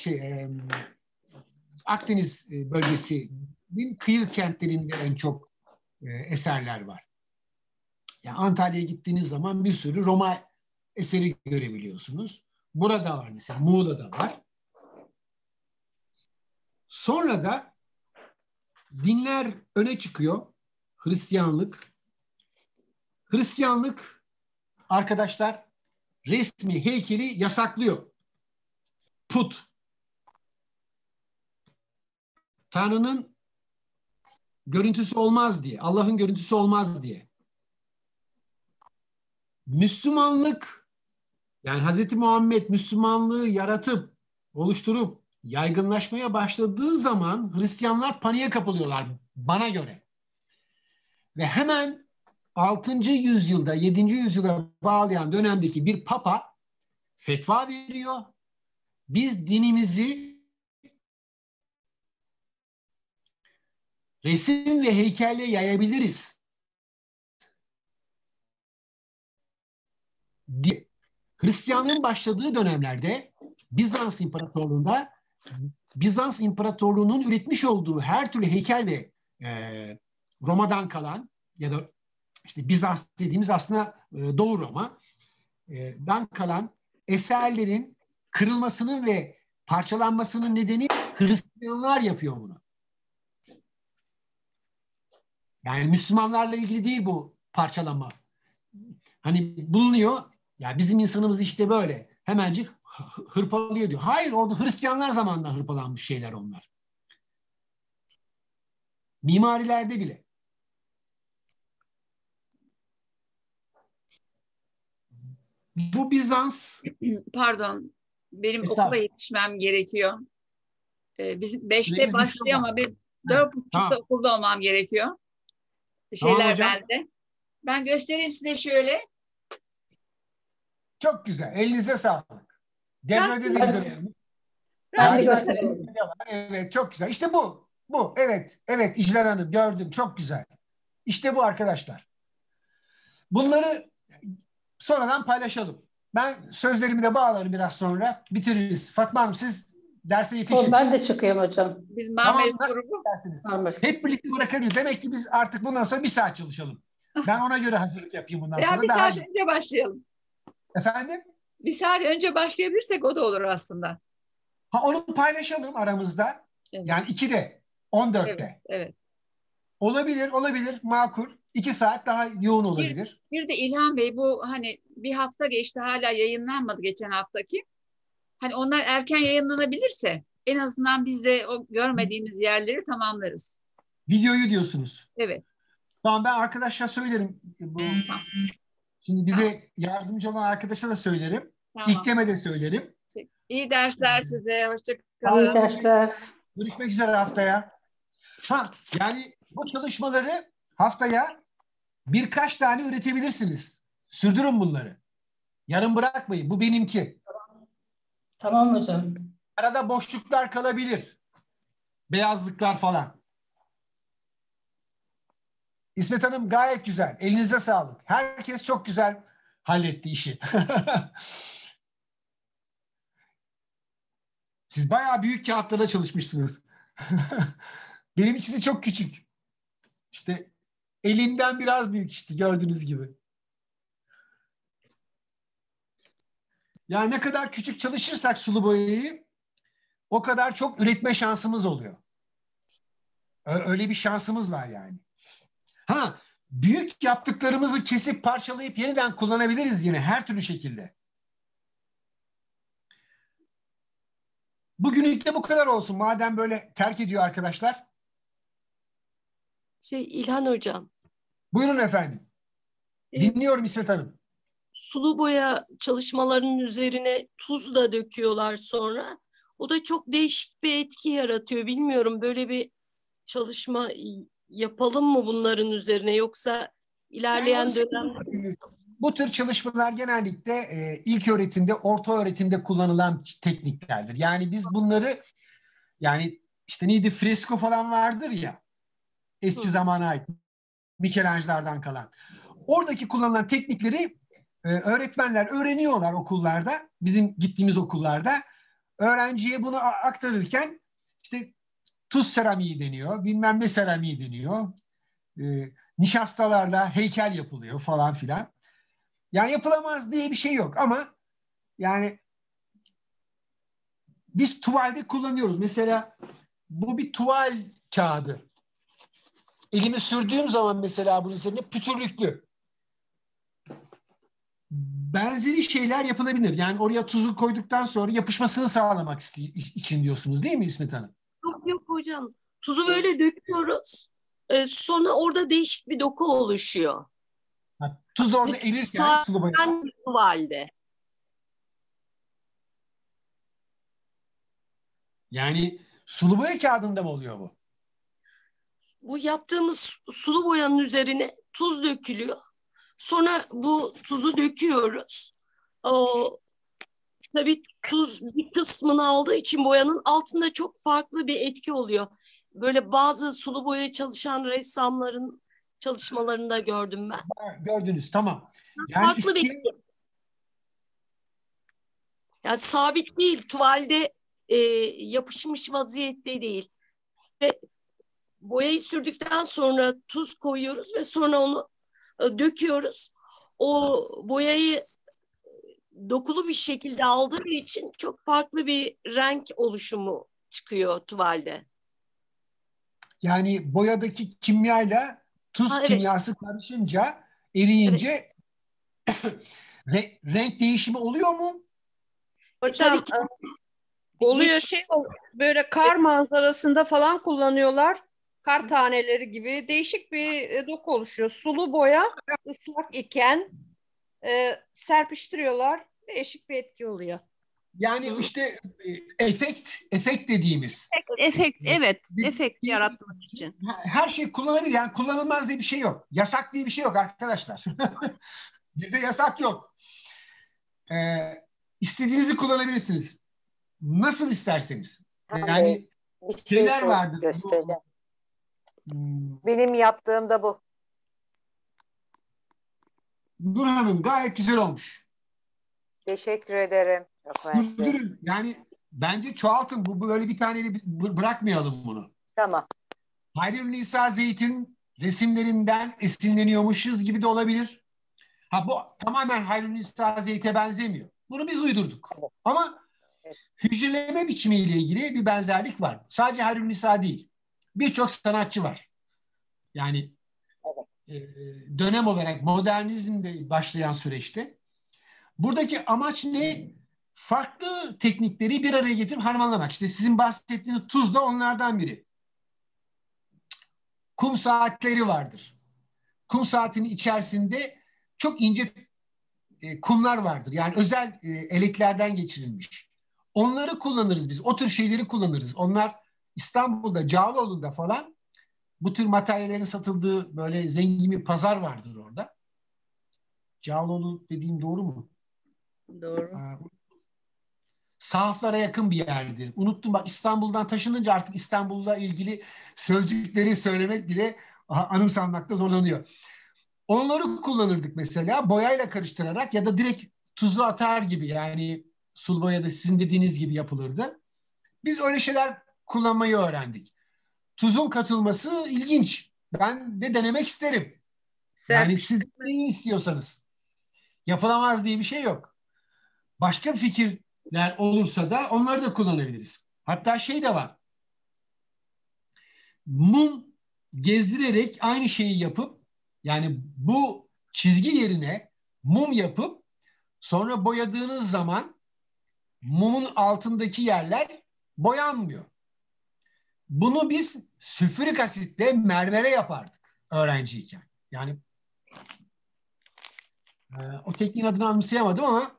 Akdeniz bölgesinin kıyı kentlerinde en çok eserler var. Yani Antalya'ya gittiğiniz zaman bir sürü Roma eseri görebiliyorsunuz. Burada var mesela, Muğla'da var. Sonra da dinler öne çıkıyor. Hristiyanlık. Hristiyanlık arkadaşlar resmi heykeli yasaklıyor. Put. Tanrı'nın görüntüsü olmaz diye. Allah'ın görüntüsü olmaz diye. Müslümanlık, yani Hazreti Muhammed Müslümanlığı yaratıp, oluşturup, yaygınlaşmaya başladığı zaman Hristiyanlar paniğe kapılıyorlar bana göre. Ve hemen 6. yüzyılda, 7. yüzyıla bağlayan dönemdeki bir papa fetva veriyor. Biz dinimizi resim ve heykelle yayabiliriz diye. Hristiyanlığın başladığı dönemlerde Bizans İmparatorluğu'nun üretmiş olduğu her türlü heykel ve Roma'dan kalan ya da işte Bizans dediğimiz aslında Doğu Roma'dan kalan eserlerin kırılmasının ve parçalanmasının nedeni Hristiyanlar yapıyor bunu. Yani Müslümanlarla ilgili değil bu parçalama. Hani bulunuyor, ya bizim insanımız işte böyle hemencik hırpalıyor diyor. Hayır, orada Hristiyanlar zamanında hırpalanmış şeyler onlar. Mimarilerde bile. Bu Bizans... Pardon, benim okula yetişmem gerekiyor. Bizim 5'te başlıyor ama ben 4.30'da okulda olmam gerekiyor. Şeyler bende. Ben göstereyim size şöyle. Çok güzel. Elinize sağlık. Devrede de güzel. Ben de göstereyim. Evet, çok güzel. İşte bu. Bu. Evet. Evet İclal Hanım gördüm. Çok güzel. İşte bu arkadaşlar. Bunları sonradan paylaşalım. Ben sözlerimi de bağlarım biraz sonra. Bitiririz. Fatma Hanım siz derse yetişin. Ben de çıkıyorum hocam. Biz Marmaris grubu dersiniz. Hep birlikte bırakırız. Demek ki biz artık bundan sonra 1 saat çalışalım. Ben ona göre hazırlık yapayım bundan sonra. Daha iyi. 1 saat önce başlayalım. Efendim? 1 saat önce başlayabilirsek o da olur aslında. Onu paylaşalım aramızda. Evet. Yani 2'de, 14'te. Evet. Olabilir, makul. 2 saat daha yoğun olabilir. Bir de İlhan Bey, bu hani bir hafta geçti, hala yayınlanmadı geçen haftaki. Hani onlar erken yayınlanabilirse en azından biz de o görmediğimiz yerleri tamamlarız. Videoyu diyorsunuz. Evet. Tamam, ben arkadaşlar söylerim. Şimdi bize yardımcı olan arkadaşa da söylerim. Tamam. İlkeme de söylerim. İyi dersler size. Hoşçakalın. İyi dersler. Görüşmek üzere haftaya. Yani bu çalışmaları haftaya birkaç tane üretebilirsiniz. Sürdürün bunları. Yarım bırakmayın. Bu benimki. Tamam hocam. Arada boşluklar kalabilir. Beyazlıklar falan. İsmet Hanım gayet güzel. Elinize sağlık. Herkes çok güzel halletti işi. Siz bayağı büyük kağıtlara çalışmışsınız. Benim ikisi çok küçük. İşte elimden biraz büyük işte gördüğünüz gibi. Yani ne kadar küçük çalışırsak sulu boyayı o kadar çok üretme şansımız oluyor. Öyle bir şansımız var yani. Büyük yaptıklarımızı kesip parçalayıp yeniden kullanabiliriz yine her türlü şekilde. Bugünlük de bu kadar olsun. Madem böyle terk ediyor arkadaşlar. İlhan Hocam. Buyurun efendim. Dinliyorum İsmet Hanım. Sulu boya çalışmalarının üzerine tuz da döküyorlar sonra. O da çok değişik bir etki yaratıyor. Bilmiyorum, böyle bir çalışma yapalım mı bunların üzerine, yoksa ilerleyen dönemde... Bu tür çalışmalar genellikle ilk öğretimde, orta öğretimde kullanılan tekniklerdir. Yani biz bunları, yani işte neydi, fresko falan vardır ya, eski zamana ait Michelangelo'lardan kalan. Oradaki kullanılan teknikleri öğretmenler öğreniyorlar okullarda, bizim gittiğimiz okullarda. Öğrenciye bunu aktarırken işte tuz seramiği deniyor, bilmem ne seramiği deniyor. Nişastalarla heykel yapılıyor falan filan. Yani yapılamaz diye bir şey yok ama yani biz tuvalde kullanıyoruz. Mesela bu bir tuval kağıdı. elimi sürdüğüm zaman mesela bunun üzerine pütürlüklü. Benzeri şeyler yapılabilir. Yani oraya tuzu koyduktan sonra yapışmasını sağlamak için diyorsunuz değil mi İsmet Hanım? Yok hocam. Tuzu böyle döküyoruz. Sonra orada değişik bir doku oluşuyor. Tuz orada erirken sulu boya. Tuvalde. Yani sulu boya kağıdında mı oluyor bu? Bu yaptığımız sulu boyanın üzerine tuz dökülüyor. Sonra bu tuzu döküyoruz. Tabii tuz bir kısmını aldığı için boyanın altında çok farklı bir etki oluyor. Böyle bazı sulu boya çalışan ressamların çalışmalarında gördüm ben. Gördünüz, tamam. Yani Farklı bir yani sabit değil, tuvalde yapışmış vaziyette değil. Ve boyayı sürdükten sonra tuz koyuyoruz ve sonra onu döküyoruz. O boyayı dokulu bir şekilde aldığı için çok farklı bir renk oluşumu çıkıyor tuvalde. Yani boyadaki kimyayla tuz Evet. kimyası karışınca, eriyince renk değişimi oluyor mu? Hocam oluyor böyle kar manzarasında falan kullanıyorlar. Kar taneleri gibi değişik bir doku oluşuyor. Sulu boya ıslak iken serpiştiriyorlar. Değişik bir etki oluyor. Yani işte efekt dediğimiz. Efekt, evet. Efekt yaratmak için. Her şey kullanılabilir. Yani kullanılmaz diye bir şey yok. Yasak diye bir şey yok arkadaşlar. Bizde yasak yok. İstediğinizi kullanabilirsiniz. Nasıl isterseniz. Yani bir şey şeyler vardır. göstereceğim. Benim yaptığım da bu. Nur Hanım gayet güzel olmuş. Teşekkür ederim. Durun. Yani bence çoğaltın. Bu böyle bir taneyle bırakmayalım bunu. Tamam. Hayri Nisa Zeyt'in resimlerinden esinleniyormuşuz gibi de olabilir. Bu tamamen Hayri Nisa Zeyt'e benzemiyor. Bunu biz uydurduk. Evet. Ama hücreleme biçimiyle ilgili bir benzerlik var. Sadece Hayri Nisa değil. Birçok sanatçı var. Yani dönem olarak modernizmde başlayan süreçte. Buradaki amaç ne? Farklı teknikleri bir araya getirip harmanlamak. İşte sizin bahsettiğiniz tuz da onlardan biri. Kum saatleri vardır. Kum saatinin içerisinde çok ince kumlar vardır. Yani özel eleklerden geçirilmiş. Onları kullanırız biz. O tür şeyleri kullanırız. Onlar İstanbul'da, Cağaloğlu'nda falan bu tür materyallerin satıldığı böyle zengin bir pazar vardır orada. Cağaloğlu dediğim doğru mu? Doğru. Sahaflara yakın bir yerdi. Unuttum bak, İstanbul'dan taşınınca artık İstanbul'la ilgili sözcükleri söylemek bile anımsanmakta zorlanıyor. Onları kullanırdık mesela boyayla karıştırarak ya da direkt tuzu atar gibi, yani sulu boya da sizin dediğiniz gibi yapılırdı. Biz öyle şeyler kullanmayı öğrendik. Tuzun katılması ilginç. Ben de denemek isterim. Yani siz neyi istiyorsanız. Yapılamaz diye bir şey yok. Başka fikirler olursa da onları da kullanabiliriz. Hatta şey de var. Mum gezdirerek aynı şeyi yapıp, yani bu çizgi yerine mum yapıp sonra boyadığınız zaman mumun altındaki yerler boyanmıyor. Bunu biz sülfürik asitle mermere yapardık öğrenciyken. Yani o tekniğin adını anımsayamadım ama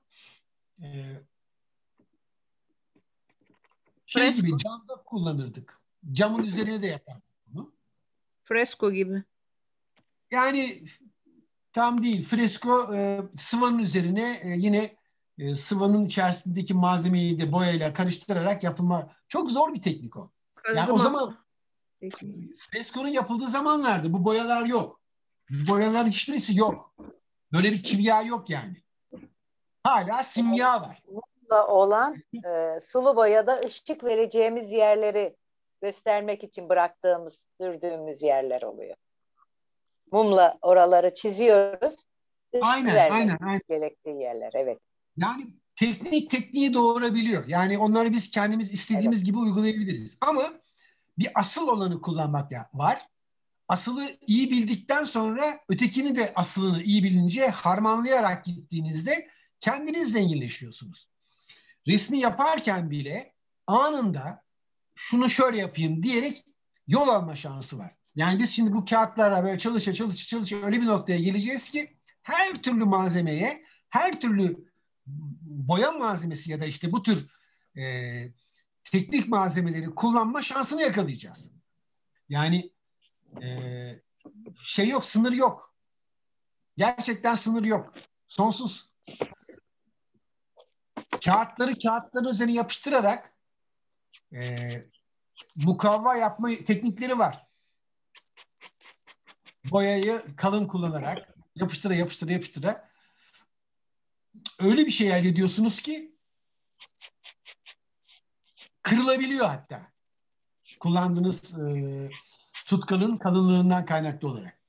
gibi camda kullanırdık. Camın üzerine de yapardık bunu. Fresko gibi. Yani tam değil. Fresko sıvanın üzerine yine sıvanın içerisindeki malzemeyi de boyayla karıştırarak yapılma. Çok zor bir teknik o. Yani o zaman freskonun yapıldığı zamanlarda bu boyalar yok. Bu boyaların hiçbirisi yok. Böyle bir kimya yok yani. Hala simya var. Mumla olan sulu boyada ışık vereceğimiz yerleri göstermek için bıraktığımız, sürdüğümüz yerler oluyor. Mumla oraları çiziyoruz. Aynen. Gerektiği yerler, evet. Yani tekniği doğurabiliyor. Yani onları biz kendimiz istediğimiz gibi uygulayabiliriz. Ama bir asıl olanı kullanmak var. asılı iyi bildikten sonra ötekini de asılını iyi bilince harmanlayarak gittiğinizde kendiniz zenginleşiyorsunuz. Resmi yaparken bile anında şunu şöyle yapayım diyerek yol alma şansı var. Yani biz şimdi bu kağıtlara böyle çalışa öyle bir noktaya geleceğiz ki her türlü malzemeye, her türlü boya malzemesi ya da işte bu tür teknik malzemeleri kullanma şansını yakalayacağız. Yani şey yok, sınır yok. Gerçekten sınır yok. Sonsuz. Kağıtların üzerine yapıştırarak mukavva yapma teknikleri var. Boyayı kalın kullanarak yapıştıra öyle bir şey elde ediyorsunuz ki kırılabiliyor hatta. Kullandığınız tutkalın kalınlığından kaynaklı olarak.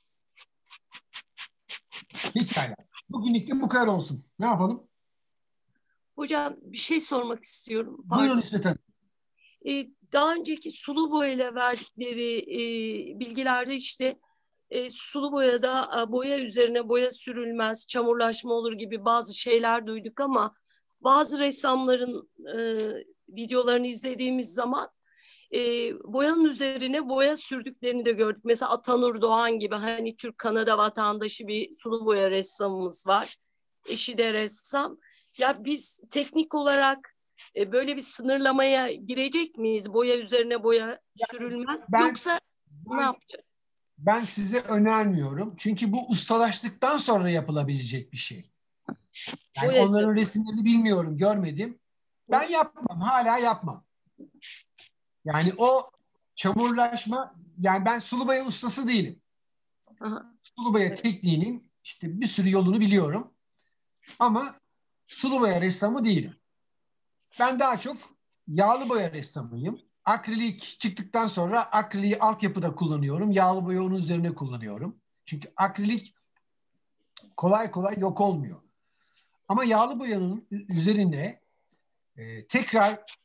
Pekala. Bugünlük de bu kadar olsun. Ne yapalım? Hocam bir şey sormak istiyorum. Buyurun İsmet Hanım. Daha önceki sulu boyayla verdikleri bilgilerde işte sulu boyada boya üzerine boya sürülmez, çamurlaşma olur gibi bazı şeyler duyduk ama bazı ressamların videolarını izlediğimiz zaman boyanın üzerine boya sürdüklerini de gördük. Mesela Atanur Doğan gibi hani Türk-Kanada vatandaşı bir sulu boya ressamımız var. Eşi de ressam. Ya biz teknik olarak böyle bir sınırlamaya girecek miyiz? Boya üzerine boya sürülmez. Yoksa ne yapacağız? Ben size önermiyorum. Çünkü bu ustalaştıktan sonra yapılabilecek bir şey. Yani onların resimlerini bilmiyorum, görmedim. Ben yapmam, hala yapmam. Yani o çamurlaşma, yani ben sulu boya ustası değilim. Sulu boya tekniğinin işte bir sürü yolunu biliyorum. Ama sulu boya ressamı değilim. Ben daha çok yağlı boya ressamıyım. Akrilik çıktıktan sonra akriliği altyapıda kullanıyorum. Yağlı boya onun üzerine kullanıyorum. Çünkü akrilik kolay kolay yok olmuyor. Ama yağlı boyanın üzerine tekrar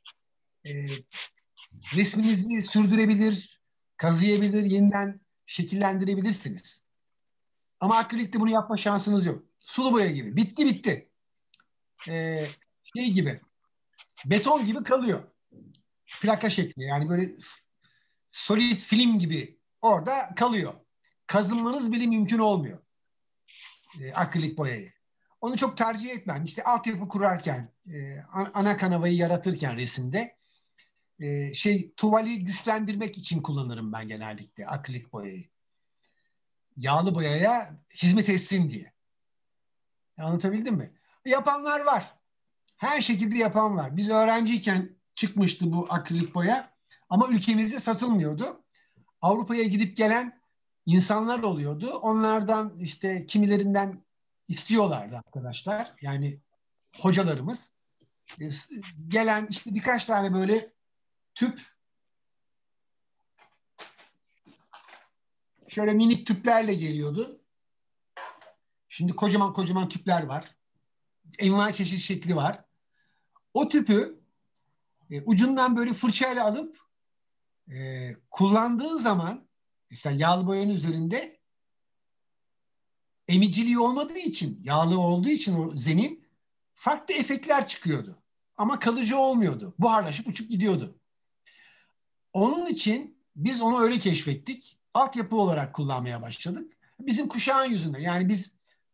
resminizi sürdürebilir, kazıyabilir, yeniden şekillendirebilirsiniz. Ama akrilikte bunu yapma şansınız yok. Sulu boya gibi. Bitti. Şey gibi. Beton gibi kalıyor. Plaka şekli. Yani böyle solid film gibi orada kalıyor. Kazınmanız bile mümkün olmuyor. Akrilik boyayı. Onu çok tercih etmem. İşte altyapı kurarken, ana kanavayı yaratırken resimde tuvali güçlendirmek için kullanırım ben genellikle akrilik boyayı. Yağlı boyaya hizmet etsin diye. Anlatabildim mi? Yapanlar var. Her şekilde yapan var. Biz öğrenciyken çıkmıştı bu akrilik boya ama ülkemizde satılmıyordu. Avrupa'ya gidip gelen insanlar oluyordu. Onlardan işte kimilerinden istiyorlardı arkadaşlar. Yani hocalarımız. Gelen işte birkaç tane böyle tüp, şöyle minik tüplerle geliyordu. Şimdi kocaman tüpler var. Envai çeşit şekli var. O tüpü ucundan böyle fırçayla alıp kullandığı zaman mesela yağlı boyanın üzerinde emiciliği olmadığı için, yağlı olduğu için o zemin farklı efektler çıkıyordu. Ama kalıcı olmuyordu. Buharlaşıp uçup gidiyordu. Onun için biz onu öyle keşfettik. Altyapı olarak kullanmaya başladık. Bizim kuşağın yüzünden. Yani biz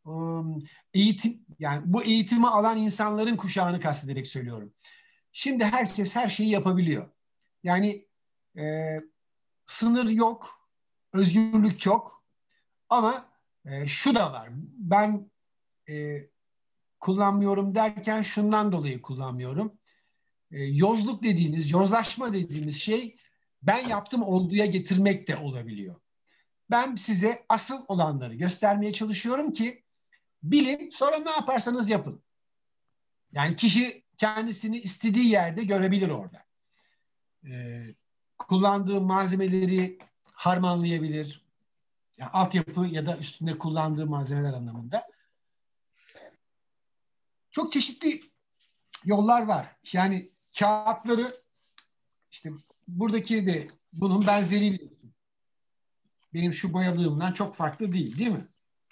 bu eğitimi alan insanların kuşağını kastederek söylüyorum. Şimdi herkes her şeyi yapabiliyor. Yani sınır yok, özgürlük çok. Ama şu da var. Ben kullanmıyorum derken şundan dolayı kullanmıyorum. Yozlaşma dediğimiz şey ben yaptım olduğuya getirmek de olabiliyor. Ben size asıl olanları göstermeye çalışıyorum ki bilin, sonra ne yaparsanız yapın. Yani kişi kendisini istediği yerde görebilir orada. Kullandığı malzemeleri harmanlayabilir. Yani altyapı ya da üstünde kullandığı malzemeler anlamında. Çok çeşitli yollar var. Yani kağıtları işte buradaki de bunun benzeri biliyorsun. benim şu boyadığımdan çok farklı değil mi?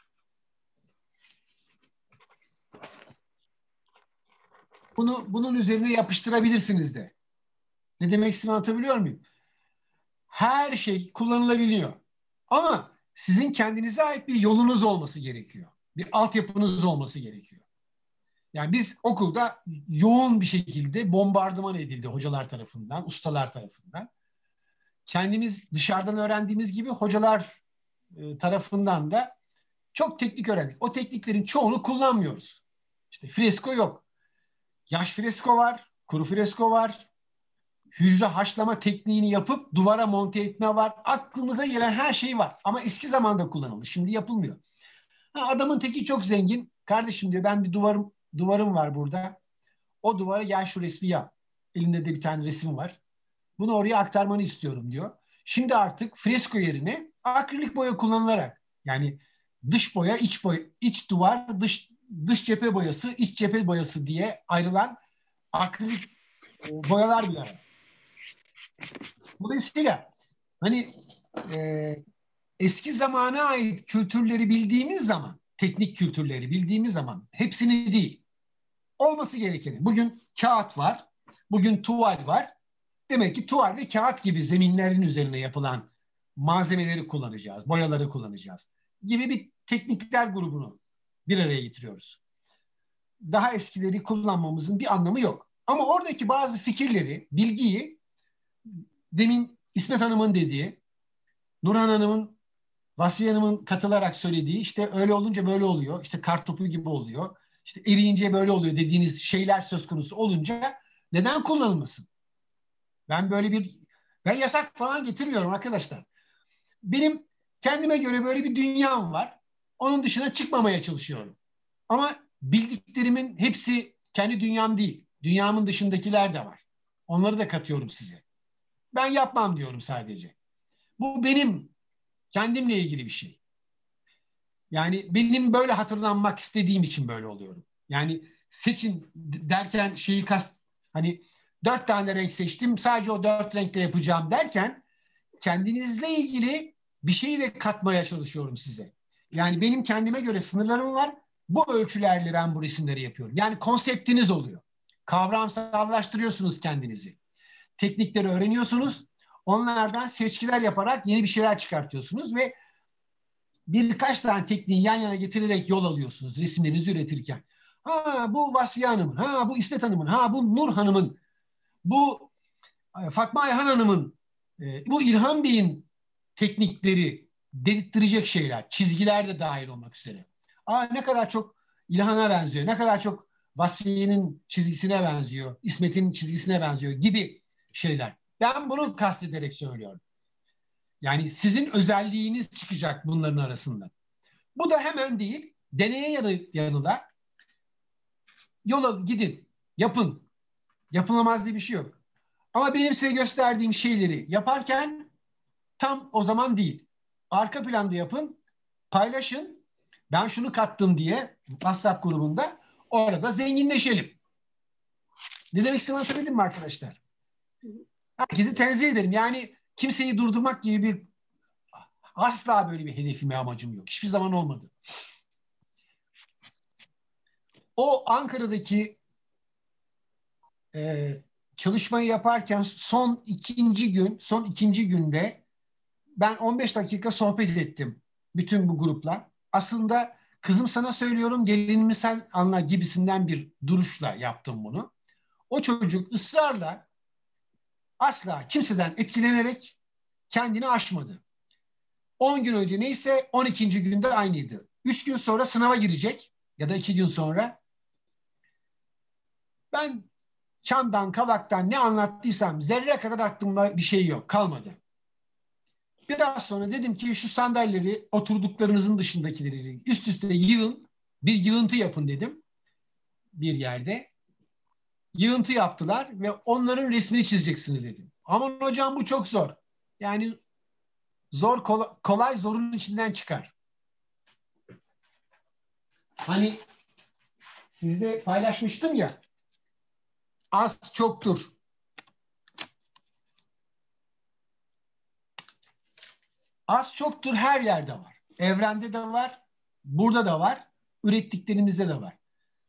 Bunun üzerine yapıştırabilirsiniz de. Ne demek istediğimi anlatabiliyor muyum? Her şey kullanılabiliyor. Ama sizin kendinize ait bir yolunuz olması gerekiyor. Bir altyapınız olması gerekiyor. Yani biz okulda yoğun bir şekilde bombardıman edildi hocalar tarafından, ustalar tarafından. Kendimiz dışarıdan öğrendiğimiz gibi hocalar tarafından da çok teknik öğrendik. O tekniklerin çoğunu kullanmıyoruz. İşte fresko yok. Yaş fresko var, kuru fresko var. Hücre haşlama tekniğini yapıp duvara monte etme var. Aklınıza gelen her şey var. Ama eski zamanda kullanıldı. Şimdi yapılmıyor. Adamın teki çok zengin. Kardeşim diyor, ben bir duvarım var burada. O duvara gel şu resmi yap. Elinde de bir tane resim var. Bunu oraya aktarmanı istiyorum diyor. Şimdi artık fresko yerine akrilik boya kullanılarak, yani dış boya, iç boya, iç duvar, dış cephe boyası, iç cephe boyası diye ayrılan akrilik boyalar bile var. Dolayısıyla hani eski zamana ait kültürleri bildiğimiz zaman, teknik kültürleri bildiğimiz zaman, hepsini değil, olması gerekeni. Bugün kağıt var, bugün tuval var. Demek ki tuval ve kağıt gibi zeminlerin üzerine yapılan malzemeleri kullanacağız, boyaları kullanacağız gibi bir teknikler grubunu bir araya getiriyoruz. Daha eskileri kullanmamızın bir anlamı yok. Ama oradaki bazı fikirleri, bilgiyi, demin İsmet Hanım'ın dediği, Nurhan Hanım'ın, Vasfiye Hanım'ın katılarak söylediği, işte öyle olunca böyle oluyor, işte kartopu gibi oluyor, işte eriyince böyle oluyor dediğiniz şeyler söz konusu olunca neden kullanılmasın? Ben yasak falan getirmiyorum arkadaşlar. Benim kendime göre böyle bir dünyam var. Onun dışına çıkmamaya çalışıyorum. Ama bildiklerimin hepsi kendi dünyam değil. Dünyamın dışındakiler de var. Onları da katıyorum size. Ben yapmam diyorum sadece. Bu benim kendimle ilgili bir şey. Yani benim böyle hatırlanmak istediğim için böyle oluyorum. Yani seçin derken hani 4 tane renk seçtim, sadece o 4 renkle yapacağım derken kendinizle ilgili bir şeyi de katmaya çalışıyorum size. Yani benim kendime göre sınırlarım var. Bu ölçülerle ben bu resimleri yapıyorum. Yani konseptiniz oluyor. Kavramsallaştırıyorsunuz kendinizi. Teknikleri öğreniyorsunuz. Onlardan seçkiler yaparak yeni bir şeyler çıkartıyorsunuz ve birkaç tane tekniği yan yana getirerek yol alıyorsunuz resimlerinizi üretirken. Bu Vasfiye Hanım'ın, bu İsmet Hanım'ın, bu Nur Hanım'ın, bu Fatma Ayhan Hanım'ın, bu İlhan Bey'in teknikleri dedirttirecek şeyler, çizgiler de dahil olmak üzere. Ne kadar çok İlhan'a benziyor, ne kadar çok Vasfiye'nin çizgisine benziyor, İsmet'in çizgisine benziyor gibi şeyler. Ben bunu kastederek söylüyorum. Yani sizin özelliğiniz çıkacak bunların arasında. Bu da hemen değil, deneye yanıla yola gidin, yapın. Yapılamaz diye bir şey yok. Ama benim size gösterdiğim şeyleri yaparken tam o zaman değil. Arka planda yapın, paylaşın. Ben şunu kattım diye WhatsApp grubunda orada zenginleşelim. Ne demek istediğimi anlatabildim mi arkadaşlar? Herkesi tenzih ederim. Yani kimseyi durdurmak gibi asla böyle bir hedefim ve amacım yok. Hiçbir zaman olmadı. O Ankara'daki çalışmayı yaparken son ikinci günde ben 15 dakika sohbet ettim bütün bu grupla. Aslında kızım sana söylüyorum, gelinimi sen anla gibisinden bir duruşla yaptım bunu. O çocuk ısrarla, asla kimseden etkilenerek kendini aşmadı. 10 gün önce neyse 12. günde aynıydı. 3 gün sonra sınava girecek ya da 2 gün sonra. Ben çamdan kavaktan ne anlattıysam zerre kadar aklımda bir şey yok, kalmadı. Biraz sonra dedim ki şu sandalyeleri oturduklarınızın dışındakileri üst üste yığın, bir yığıntı yapın dedim bir yerde. Yığıntı yaptılar ve onların resmini çizeceksiniz dedim. Aman hocam bu çok zor. Yani zor kolay zorun içinden çıkar. Hani sizle paylaşmıştım ya, az çoktur. Az çoktur her yerde var. Evrende de var, burada da var, ürettiklerimizde de var.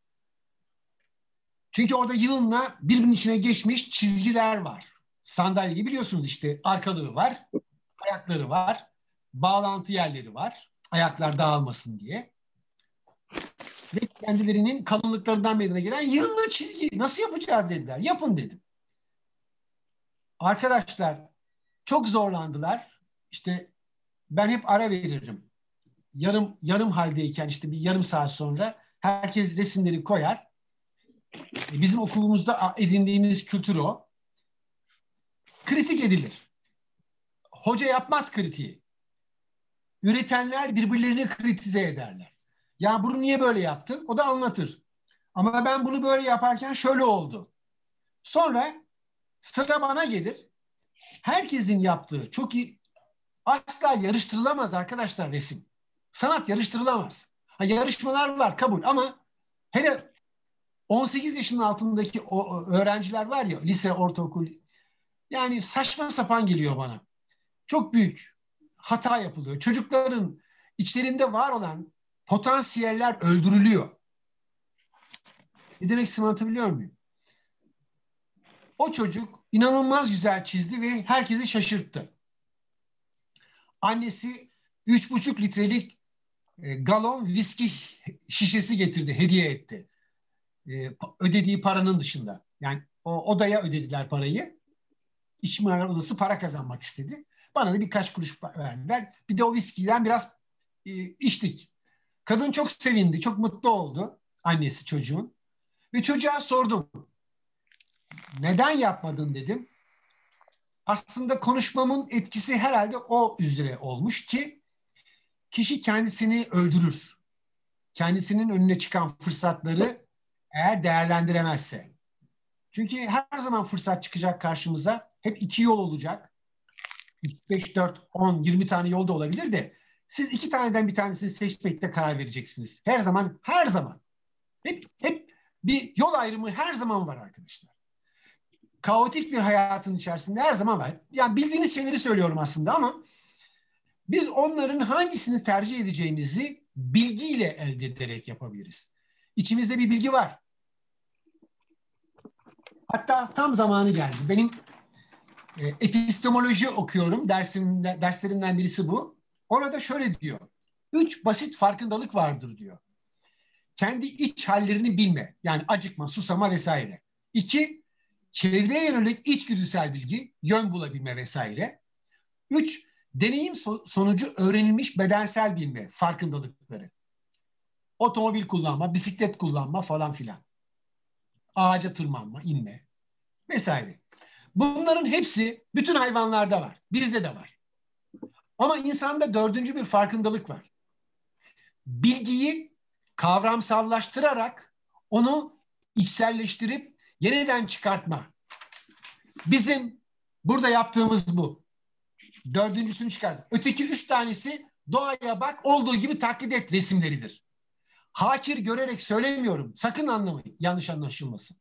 Çünkü orada yığınla birbirinin içine geçmiş çizgiler var. Sandalyeyi biliyorsunuz işte, arkalığı var, ayakları var, bağlantı yerleri var, ayaklar dağılmasın diye. Ve kendilerinin kalınlıklarından meydana gelen yığınla çizgi. Nasıl yapacağız dediler. Yapın dedim. Arkadaşlar çok zorlandılar. İşte ben hep ara veririm. Yarım haldeyken işte bir yarım saat sonra herkes resimleri koyar. Bizim okulumuzda edindiğimiz kültür o. Kritik edilir. Hoca yapmaz kritiği. Üretenler birbirlerini kritize ederler. Ya bunu niye böyle yaptın? O da anlatır. Ama ben bunu böyle yaparken şöyle oldu. Sonra sıra bana gelir. Herkesin yaptığı çok iyi, asla yarıştırılamaz arkadaşlar resim. Sanat yarıştırılamaz. Ha, yarışmalar var kabul ama hele 18 yaşının altındaki o öğrenciler var ya, lise, ortaokul, yani saçma sapan geliyor bana. Çok büyük hata yapılıyor. Çocukların içlerinde var olan potansiyeller öldürülüyor. Ne demek istediğimi anlatabiliyor muyum? O çocuk inanılmaz güzel çizdi ve herkesi şaşırttı. Annesi 3,5 litrelik galon viski şişesi getirdi, hediye etti. Ödediği paranın dışında. Yani o odaya ödediler parayı. İş mimarı odası para kazanmak istedi. Bana da birkaç kuruş verdiler. Bir de o viskiden biraz içtik. Kadın çok sevindi, çok mutlu oldu, annesi çocuğun. Ve çocuğa sordum. Neden yapmadın dedim. Aslında konuşmamın etkisi herhalde o üzere olmuş ki kişi kendisini öldürür. Kendisinin önüne çıkan fırsatları eğer değerlendiremezse. Çünkü her zaman fırsat çıkacak karşımıza. Hep 2 yol olacak. 3, 5, 4, 10, 20 tane yol da olabilir de siz 2 taneden bir tanesini seçmekte karar vereceksiniz. Her zaman, her zaman. Hep bir yol ayrımı her zaman var arkadaşlar. Kaotik bir hayatın içerisinde her zaman var. Yani bildiğiniz şeyleri söylüyorum aslında ama biz onların hangisini tercih edeceğimizi bilgiyle elde ederek yapabiliriz. İçimizde bir bilgi var. Hatta tam zamanı geldi. Benim epistemoloji okuyorum. Derslerinden birisi bu. Orada şöyle diyor. 3 basit farkındalık vardır diyor. Kendi iç hallerini bilme. Yani acıkma, susama vesaire. 2, çevreye yönelik içgüdüsel bilgi, yön bulabilme vesaire. 3, deneyim sonucu öğrenilmiş bedensel bilme, farkındalıkları. Otomobil kullanma, bisiklet kullanma falan filan. Ağaca tırmanma, inme vesaire. Bunların hepsi bütün hayvanlarda var. Bizde de var. Ama insanda 4. bir farkındalık var. Bilgiyi kavramsallaştırarak onu içselleştirip yeniden çıkartma. Bizim burada yaptığımız bu. 4.'sünü çıkardık. Öteki 3 tanesi doğaya bak, olduğu gibi taklit et resimleridir. Hakir görerek söylemiyorum. Sakın anlamayın. Yanlış anlaşılmasın.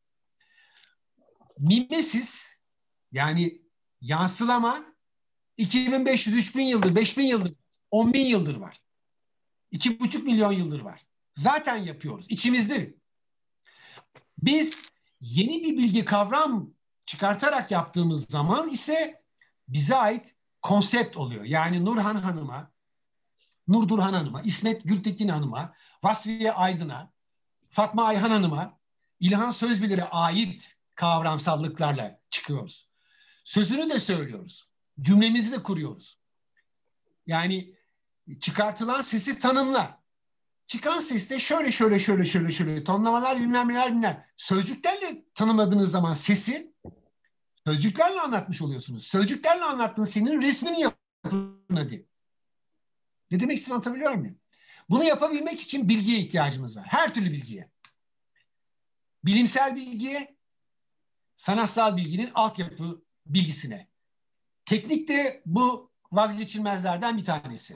Mimesis, yani yansılama 2500, 3000 yıldır, 5000 yıldır, 10.000 yıldır var. 2,5 milyon yıldır var. Zaten yapıyoruz. İçimizde. Biz yeni bir bilgi kavram çıkartarak yaptığımız zaman ise bize ait konsept oluyor. Yani Nur Durhan Hanım'a, İsmet Gültekin Hanım'a, Vasfiye Aydın'a, Fatma Ayhan Hanım'a, İlhan Sözbilir'e ait kavramsallıklarla çıkıyoruz. Sözünü de söylüyoruz. Cümlemizi de kuruyoruz. Yani çıkartılan sesi tanımla. Çıkan seste şöyle tonlamalar bilmem neler. Sözcüklerle tanımladığınız zaman sesi sözcüklerle anlatmış oluyorsunuz. Sözcüklerle anlattığın senin resmini yapın hadi. Ne demek istediğimi anlatabiliyor muyum? Bunu yapabilmek için bilgiye ihtiyacımız var. Her türlü bilgiye. Bilimsel bilgiye, sanatsal bilginin altyapı bilgisine. Teknik de bu vazgeçilmezlerden bir tanesi.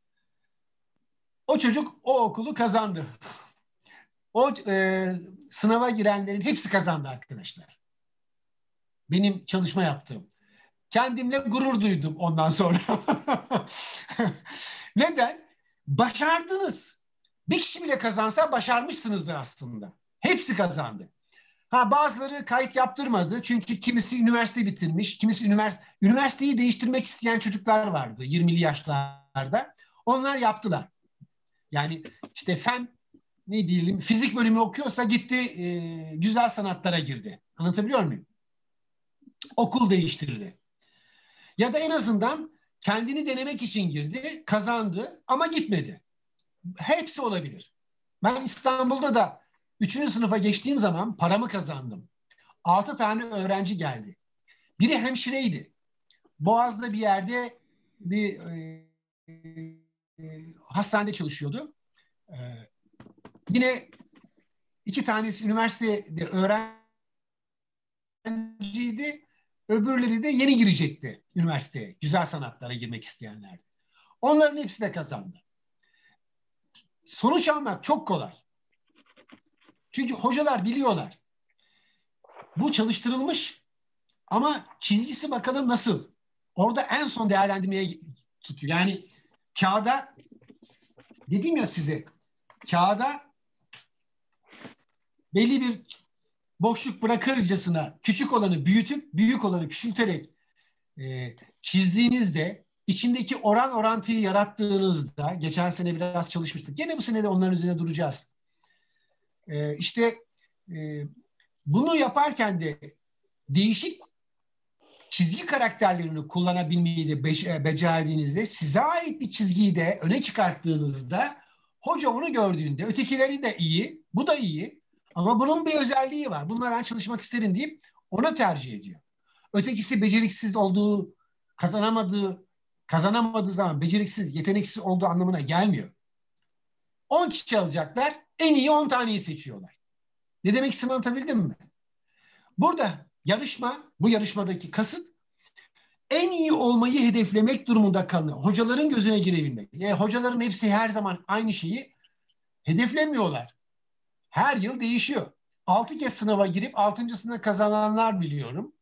O çocuk o okulu kazandı. O sınava girenlerin hepsi kazandı arkadaşlar. Benim çalışma yaptığım. Kendimle gurur duydum ondan sonra. Neden? Başardınız. Bir kişi bile kazansa başarmışsınızdır aslında. Hepsi kazandı. Bazıları kayıt yaptırmadı. Çünkü kimisi üniversite bitirmiş. Kimisi üniversiteyi değiştirmek isteyen çocuklar vardı 20'li yaşlarda. Onlar yaptılar. Yani işte ne diyelim, fizik bölümü okuyorsa gitti güzel sanatlara girdi. Anlatabiliyor muyum? Okul değiştirdi. Ya da en azından kendini denemek için girdi, kazandı ama gitmedi. Hepsi olabilir. Ben İstanbul'da da 3. sınıfa geçtiğim zaman paramı kazandım. 6 tane öğrenci geldi. Biri hemşireydi. Boğaz'da bir yerde bir hastanede çalışıyordu. Yine 2 tanesi üniversitede öğrenciydi. Öbürleri de yeni girecekti üniversiteye. Güzel sanatlara girmek isteyenlerdi. Onların hepsi de kazandı. Sonuç almak çok kolay. Çünkü hocalar biliyorlar. Bu çalıştırılmış ama çizgisi bakalım nasıl? Orada en son değerlendirmeye tutuyor. Yani kağıda, dedim ya size, kağıda belli bir boşluk bırakırcasına küçük olanı büyütüp büyük olanı küçülterek çizdiğinizde, içindeki orantıyı yarattığınızda, geçen sene biraz çalışmıştık. Gene bu sene de onların üzerine duracağız. Bunu yaparken de değişik çizgi karakterlerini kullanabilmeyi de becerdiğinizde, size ait bir çizgiyi de öne çıkarttığınızda, hoca onu gördüğünde ötekileri de iyi, bu da iyi ama bunun bir özelliği var. Bununla ben çalışmak isterim deyip onu tercih ediyor. Ötekisi beceriksiz olduğu, kazanamadığı zaman beceriksiz, yeteneksiz olduğu anlamına gelmiyor. 10 kişi alacaklar, en iyi 10 taneyi seçiyorlar. Ne demek istediğimi anlatabildim mi? Burada bu yarışmadaki kasıt en iyi olmayı hedeflemek durumunda kalıyor. Hocaların gözüne girebilmek. Hocaların hepsi her zaman aynı şeyi hedeflemiyorlar. Her yıl değişiyor. 6 kez sınava girip 6.sını kazananlar biliyorum.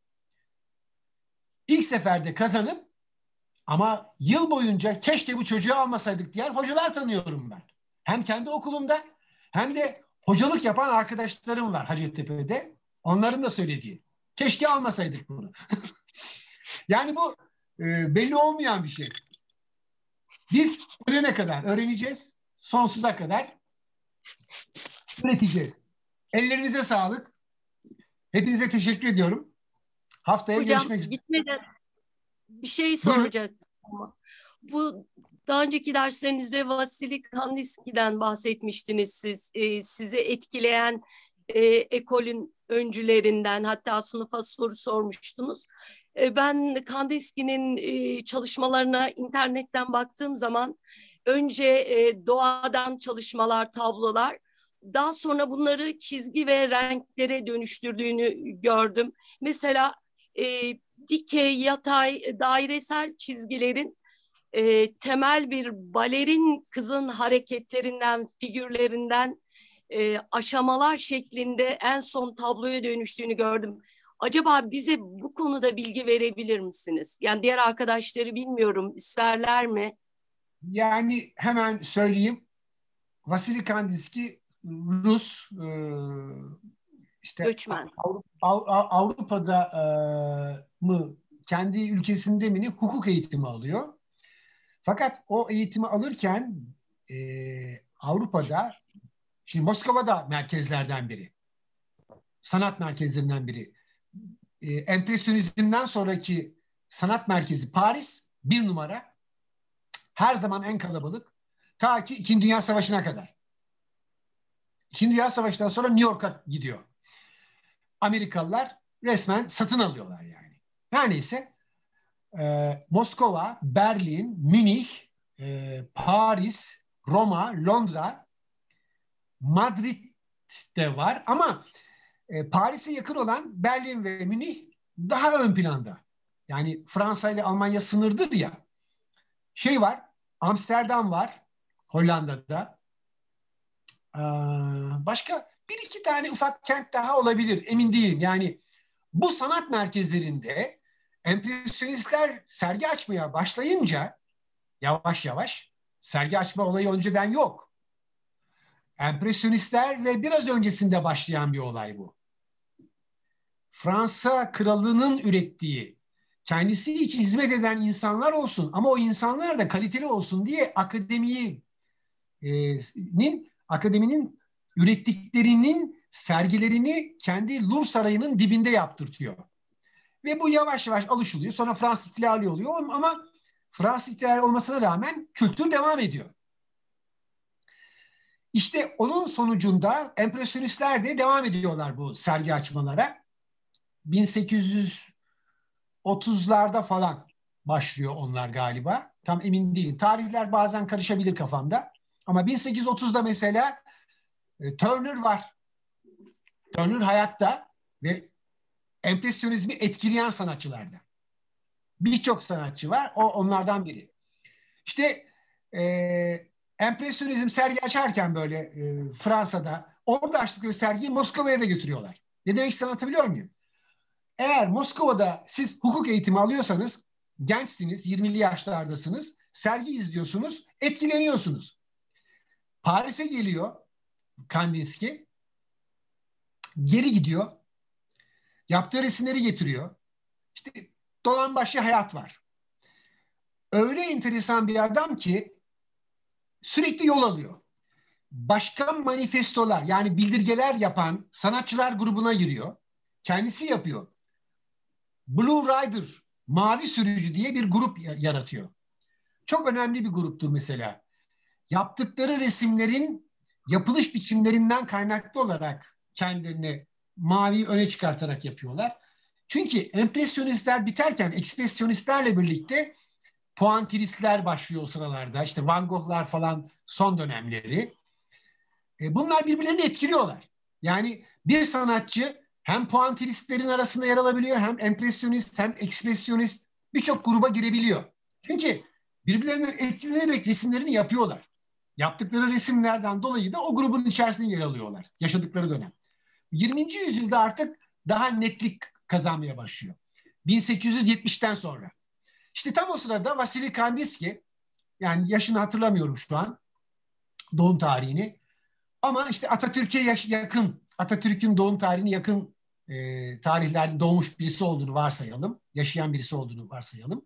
İlk seferde kazanıp ama yıl boyunca keşke bu çocuğu almasaydık diyen hocalar tanıyorum ben. Hem kendi okulumda hem de hocalık yapan arkadaşlarım var Hacettepe'de. Onların da söylediği. Keşke almasaydık bunu. Yani bu belli olmayan bir şey. Biz ölene kadar öğreneceğiz. Sonsuza kadar üreteceğiz. Ellerinize sağlık. Hepinize teşekkür ediyorum. Haftaya görüşmek üzere. Gitmeden bir şey soracaktım ama. Bu daha önceki derslerinizde Vasili Kandinsky'den bahsetmiştiniz siz. Sizi etkileyen ekolün öncülerinden, hatta sınıfa soru sormuştunuz. Ben Kandinsky'nin çalışmalarına internetten baktığım zaman önce doğadan çalışmalar, tablolar, daha sonra bunları çizgi ve renklere dönüştürdüğünü gördüm. Mesela dikey, yatay, dairesel çizgilerin temel bir balerin kızın hareketlerinden, figürlerinden aşamalar şeklinde en son tabloya dönüştüğünü gördüm. Acaba bize bu konuda bilgi verebilir misiniz? Yani diğer arkadaşları bilmiyorum, isterler mi? Yani hemen söyleyeyim. Vasili Kandinsky Rus, işte göçmen. Avrupa'da mı, kendi ülkesinde mi hukuk eğitimi alıyor. Fakat o eğitimi alırken Avrupa'da, şimdi Moskova'da merkezlerden biri, sanat merkezlerinden biri. Empresyonizmden sonraki sanat merkezi Paris 1 numara. Her zaman en kalabalık. Ta ki 2. Dünya Savaşı'na kadar. 2. Dünya Savaşı'ndan sonra New York'a gidiyor. Amerikalılar resmen satın alıyorlar yani. Her neyse Moskova, Berlin, Münih, Paris, Roma, Londra, Madrid'de var ama Paris'e yakın olan Berlin ve Münih daha ön planda. Yani Fransa ile Almanya sınırdır ya. Şey var, Amsterdam var Hollanda'da. Başka 1-2 tane ufak kent daha olabilir, emin değilim. Yani bu sanat merkezlerinde empresyonistler sergi açmaya başlayınca yavaş yavaş. Sergi açma olayı önceden yok. Empresyonistlerle biraz öncesinde başlayan bir olay bu. Fransa kralının ürettiği, kendisi için hizmet eden insanlar olsun ama o insanlar da kaliteli olsun diye akademinin ürettiklerinin sergilerini kendi Louvre Sarayı'nın dibinde yaptırtıyor. Ve bu yavaş yavaş alışılıyor. Sonra Fransız ihtilali oluyor ama Fransız ihtilali olmasına rağmen kültür devam ediyor. İşte onun sonucunda empresyonistler de devam ediyorlar bu sergi açmalara. 1830'larda falan başlıyor onlar galiba. Tam emin değilim. Tarihler bazen karışabilir kafamda. Ama 1830'da mesela Turner var. Turner hayatta ve empresyonizmi etkileyen sanatçılardan. Birçok sanatçı var. O onlardan biri. İşte empresyonizm sergi açarken böyle Fransa'da orada açtıkları sergiyi Moskova'ya da götürüyorlar. Ne demek istediğimi anlatabiliyor muyum? Eğer Moskova'da siz hukuk eğitimi alıyorsanız, gençsiniz, 20'li yaşlardasınız, sergi izliyorsunuz, etkileniyorsunuz. Paris'e geliyor Kandinsky, geri gidiyor, yaptığı resimleri getiriyor. İşte dolan başlı hayat var. Öyle enteresan bir adam ki sürekli yol alıyor. Başka manifestolar, yani bildirgeler yapan sanatçılar grubuna giriyor. Kendisi yapıyor. Blue Rider, Mavi Sürücü diye bir grup yaratıyor. Çok önemli bir gruptur mesela. Yaptıkları resimlerin yapılış biçimlerinden kaynaklı olarak kendilerini mavi öne çıkartarak yapıyorlar. Çünkü empresyonistler biterken ekspresyonistlerle birlikte puantilistler başlıyor o sıralarda. İşte Van Gogh'lar falan son dönemleri. Bunlar birbirlerini etkiliyorlar. Yani bir sanatçı hem puantilistlerin arasında yer alabiliyor, hem empresyonist, hem ekspresyonist birçok gruba girebiliyor. Çünkü birbirlerinden etkilenerek resimlerini yapıyorlar. Yaptıkları resimlerden dolayı da o grubun içerisinde yer alıyorlar yaşadıkları dönem. 20. yüzyılda artık daha netlik kazanmaya başlıyor. 1870'ten sonra. İşte tam o sırada Vasily Kandinsky, yani yaşını hatırlamıyorum şu an, doğum tarihini, ama işte Atatürk'e yakın, Atatürk'ün doğum tarihine yakın tarihlerde doğmuş birisi olduğunu varsayalım, yaşayan birisi olduğunu varsayalım.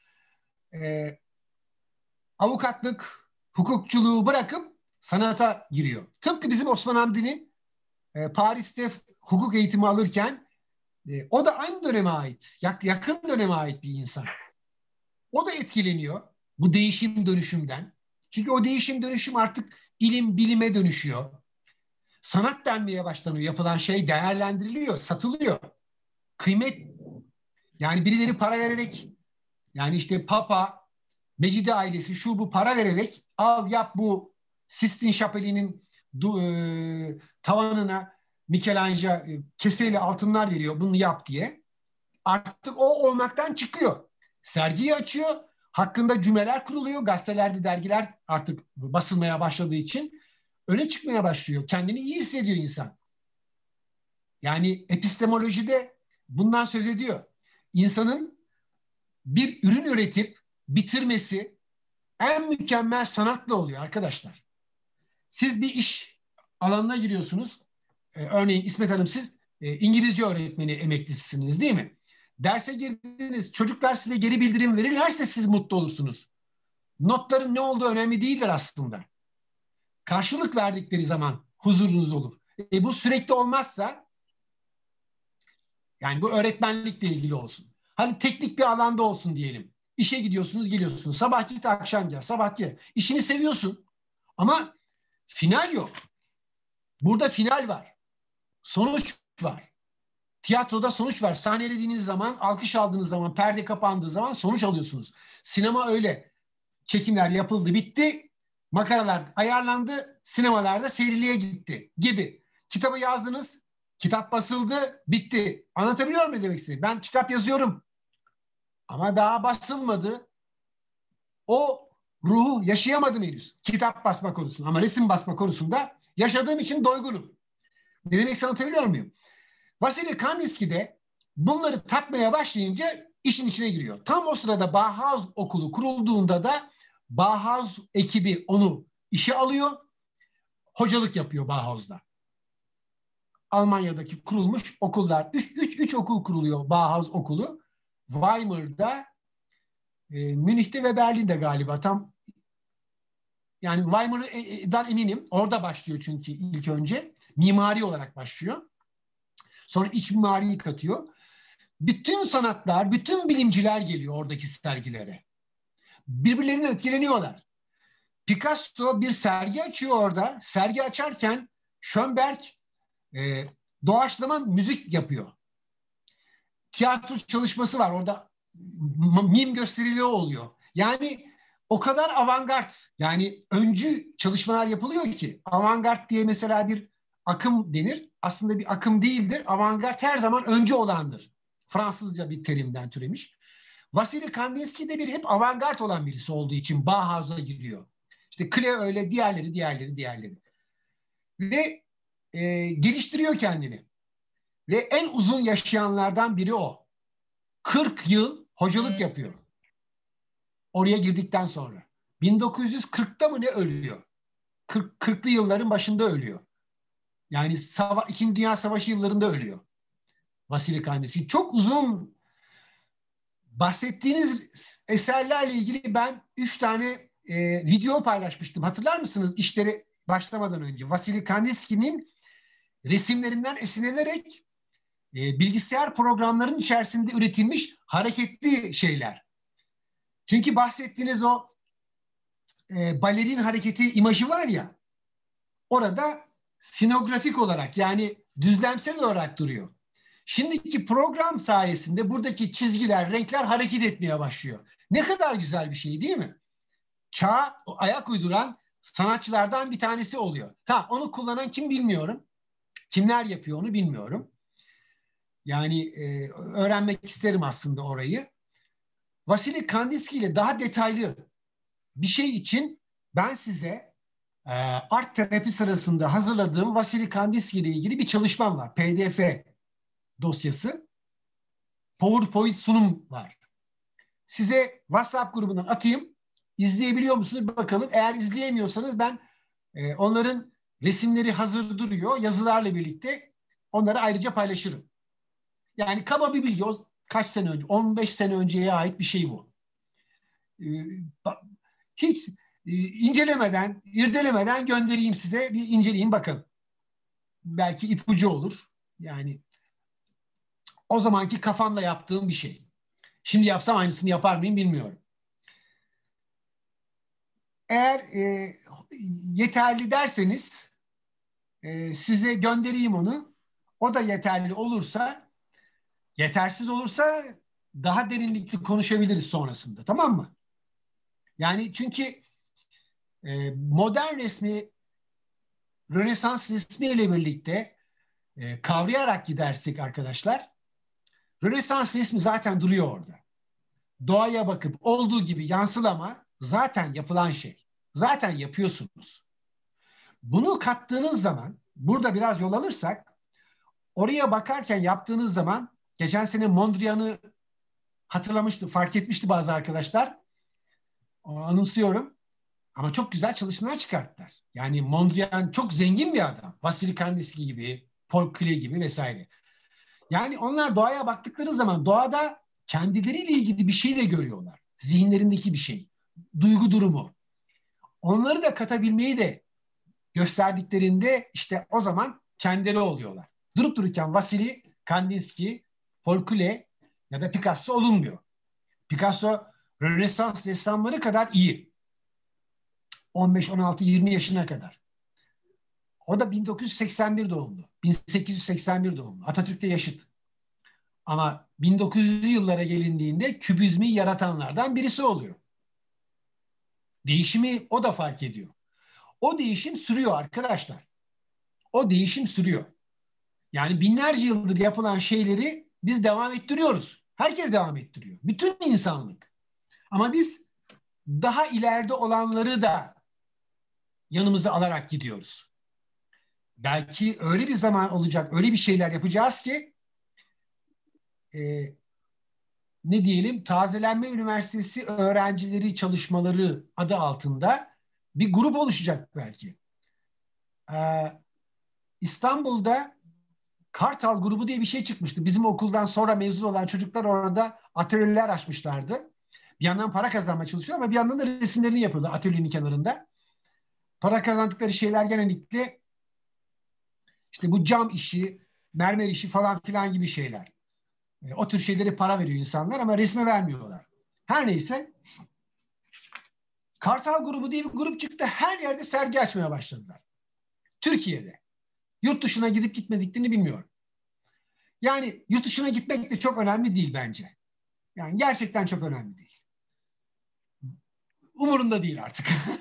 Avukatlık, hukukçuluğu bırakıp sanata giriyor. Tıpkı bizim Osman Hamdi'nin Paris'te hukuk eğitimi alırken o da aynı döneme ait, yakın döneme ait bir insan. O da etkileniyor bu değişim dönüşümden. Çünkü o değişim dönüşüm artık ilim bilime dönüşüyor. Sanat denmeye başlanıyor. Yapılan şey değerlendiriliyor, satılıyor. Kıymet, yani birileri para vererek, yani işte Papa, Mecidi ailesi şu bu para vererek al yap bu Sistine Şapeli'nin tavanına Michelangelo keseyle altınlar veriyor bunu yap diye. Artık o olmaktan çıkıyor. Sergiyi açıyor. Hakkında cümleler kuruluyor. Gazetelerde, dergiler artık basılmaya başladığı için öne çıkmaya başlıyor. Kendini iyi hissediyor insan. Yani epistemolojide bundan söz ediyor. İnsanın bir ürün üretip bitirmesi en mükemmel sanatla oluyor arkadaşlar. Siz bir iş alanına giriyorsunuz. Örneğin İsmet Hanım, siz İngilizce öğretmeni emeklisisiniz değil mi? Derse girdiniz, çocuklar size geri bildirim verirlerse siz mutlu olursunuz. Notların ne olduğu önemli değildir aslında. Karşılık verdikleri zaman huzurunuz olur. Bu sürekli olmazsa, yani bu öğretmenlikle ilgili olsun. Hani teknik bir alanda olsun diyelim. İşe gidiyorsunuz, geliyorsunuz. Sabah git, akşam gel. Sabah gel. İşini seviyorsun ama final yok. Burada final var. Sonuç var. Tiyatroda sonuç var. Sahnelediğiniz zaman, alkış aldığınız zaman, perde kapandığı zaman sonuç alıyorsunuz. Sinema öyle. Çekimler yapıldı, bitti. Makaralar ayarlandı. Sinemalarda seyriliğe gitti gibi. Kitabı yazdınız. Kitap basıldı, bitti. Anlatabiliyor muyum demek istediğim? Ben kitap yazıyorum. Ama daha basılmadı. O ruhu yaşayamadım henüz. Kitap basma konusunda. Ama resim basma konusunda yaşadığım için doygunum. Ne demek anlatabiliyor muyum? Vasily Kandinsky de bunları takmaya başlayınca işin içine giriyor. Tam o sırada Bauhaus okulu kurulduğunda da Bauhaus ekibi onu işe alıyor. Hocalık yapıyor Bauhaus'da. Almanya'daki kurulmuş okullar. Üç okul kuruluyor Bauhaus okulu. Weimar'da, Münih'te ve Berlin'de galiba. Tam yani Weimar'dan eminim. Orada başlıyor çünkü ilk önce. Mimari olarak başlıyor. Sonra iç mimariyi katıyor. Bütün sanatlar, bütün bilimciler geliyor oradaki sergilere. Birbirlerinden etkileniyorlar. Picasso bir sergi açıyor orada. Sergi açarken Schönberg doğaçlama müzik yapıyor. Tiyatro çalışması var. Orada mim gösteriliyor oluyor. Yani o kadar avantgard, yani öncü çalışmalar yapılıyor ki. Avantgard diye mesela bir akım denir. Aslında bir akım değildir. Avantgard her zaman öncü olandır. Fransızca bir terimden türemiş. Vasily Kandinsky de hep avantgard olan birisi olduğu için Bauhaus'a giriyor. İşte Klee öyle, diğerleri. Ve geliştiriyor kendini. Ve en uzun yaşayanlardan biri o. 40 yıl hocalık yapıyor. Oraya girdikten sonra. 1940'ta mı ne ölüyor? 40'lı yılların başında ölüyor. Yani İkinci Dünya Savaşı yıllarında ölüyor. Vasily Kandinsky. Çok uzun. Bahsettiğiniz eserlerle ilgili ben 3 tane video paylaşmıştım. Hatırlar mısınız? İşleri başlamadan önce. Vasily Kandinsky'nin resimlerinden esinlenerek bilgisayar programlarının içerisinde üretilmiş hareketli şeyler. Çünkü bahsettiğiniz o balerin hareketi imajı var ya, orada sinografik olarak, yani düzlemsel olarak duruyor. Şimdiki program sayesinde buradaki çizgiler, renkler hareket etmeye başlıyor. Ne kadar güzel bir şey değil mi? Çağa ayak uyduran sanatçılardan bir tanesi oluyor. Onu kullanan kim bilmiyorum. Kimler yapıyor onu bilmiyorum. Yani öğrenmek isterim aslında orayı. Vasily Kandinsky ile daha detaylı bir şey için ben size art terapi sırasında hazırladığım Vasily Kandinsky ile ilgili bir çalışmam var. PDF dosyası. PowerPoint sunum var. Size WhatsApp grubundan atayım. İzleyebiliyor musunuz? Bir bakalım. Eğer izleyemiyorsanız ben onların resimleri hazır duruyor. Yazılarla birlikte onları ayrıca paylaşırım. Yani kaba bir bilgi. O kaç sene önce? 15 sene önceye ait bir şey bu. Hiç incelemeden, irdelemeden göndereyim size. Bir inceleyin bakalım. Belki ipucu olur. Yani o zamanki kafamla yaptığım bir şey. Şimdi yapsam aynısını yapar mıyım bilmiyorum. Eğer yeterli derseniz size göndereyim onu. O da yeterli olursa, yetersiz olursa daha derinlikli konuşabiliriz sonrasında. Tamam mı? Yani çünkü modern resmi, Rönesans resmiyle birlikte kavrayarak gidersek arkadaşlar, Rönesans resmi zaten duruyor orada. Doğaya bakıp olduğu gibi yansılama zaten yapılan şey. Zaten yapıyorsunuz. Bunu kattığınız zaman, burada biraz yol alırsak, oraya bakarken yaptığınız zaman, geçen sene Mondrian'ı hatırlamıştı, fark etmişti bazı arkadaşlar. Anımsıyorum. Ama çok güzel çalışmalar çıkarttılar. Yani Mondrian çok zengin bir adam. Vasily Kandinsky gibi, Paul Klee gibi vesaire. Yani onlar doğaya baktıkları zaman doğada kendileriyle ilgili bir şey de görüyorlar. Zihinlerindeki bir şey. Duygu durumu. Onları da katabilmeyi de gösterdiklerinde işte o zaman kendileri oluyorlar. Durup dururken Vasily Kandinsky, Paul Klee ya da Picasso olunmuyor. Picasso Rönesans ressamları kadar iyi. 15, 16, 20 yaşına kadar. O da 1981 doğumlu. 1881 doğumlu. Atatürk'le yaşıt. Ama 1900'lü yıllara gelindiğinde kübizmi yaratanlardan birisi oluyor. Değişimi o da fark ediyor. O değişim sürüyor arkadaşlar. O değişim sürüyor. Yani binlerce yıldır yapılan şeyleri biz devam ettiriyoruz. Herkes devam ettiriyor. Bütün insanlık. Ama biz daha ileride olanları da yanımıza alarak gidiyoruz. Belki öyle bir zaman olacak, öyle bir şeyler yapacağız ki ne diyelim, Tazelenme Üniversitesi öğrencileri çalışmaları adı altında bir grup oluşacak belki. İstanbul'da Kartal grubu diye bir şey çıkmıştı. Bizim okuldan sonra mezun olan çocuklar orada atölyeler açmışlardı. Bir yandan para kazanmaya çalışıyor ama bir yandan da resimlerini yapıyorlar atölyenin kenarında. Para kazandıkları şeyler genellikle işte bu cam işi, mermer işi falan filan gibi şeyler. O tür şeyleri para veriyor insanlar ama resme vermiyorlar. Her neyse, Kartal grubu diye bir grup çıktı. Her yerde sergi açmaya başladılar. Türkiye'de. Yurt dışına gidip gitmediklerini bilmiyorum. Yani yurt dışına gitmek de çok önemli değil bence. Yani gerçekten çok önemli değil. Umurumda değil artık.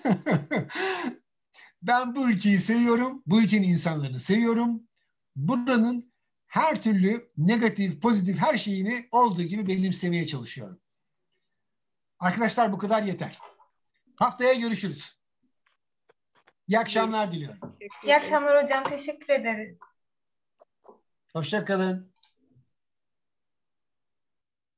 Ben bu ülkeyi seviyorum. Bu ülkenin insanlarını seviyorum. Buranın her türlü negatif, pozitif her şeyini olduğu gibi benimsemeye çalışıyorum. Arkadaşlar bu kadar yeter. Haftaya görüşürüz. İyi akşamlar diliyorum. İyi akşamlar hocam. Teşekkür ederiz. Hoşça kalın.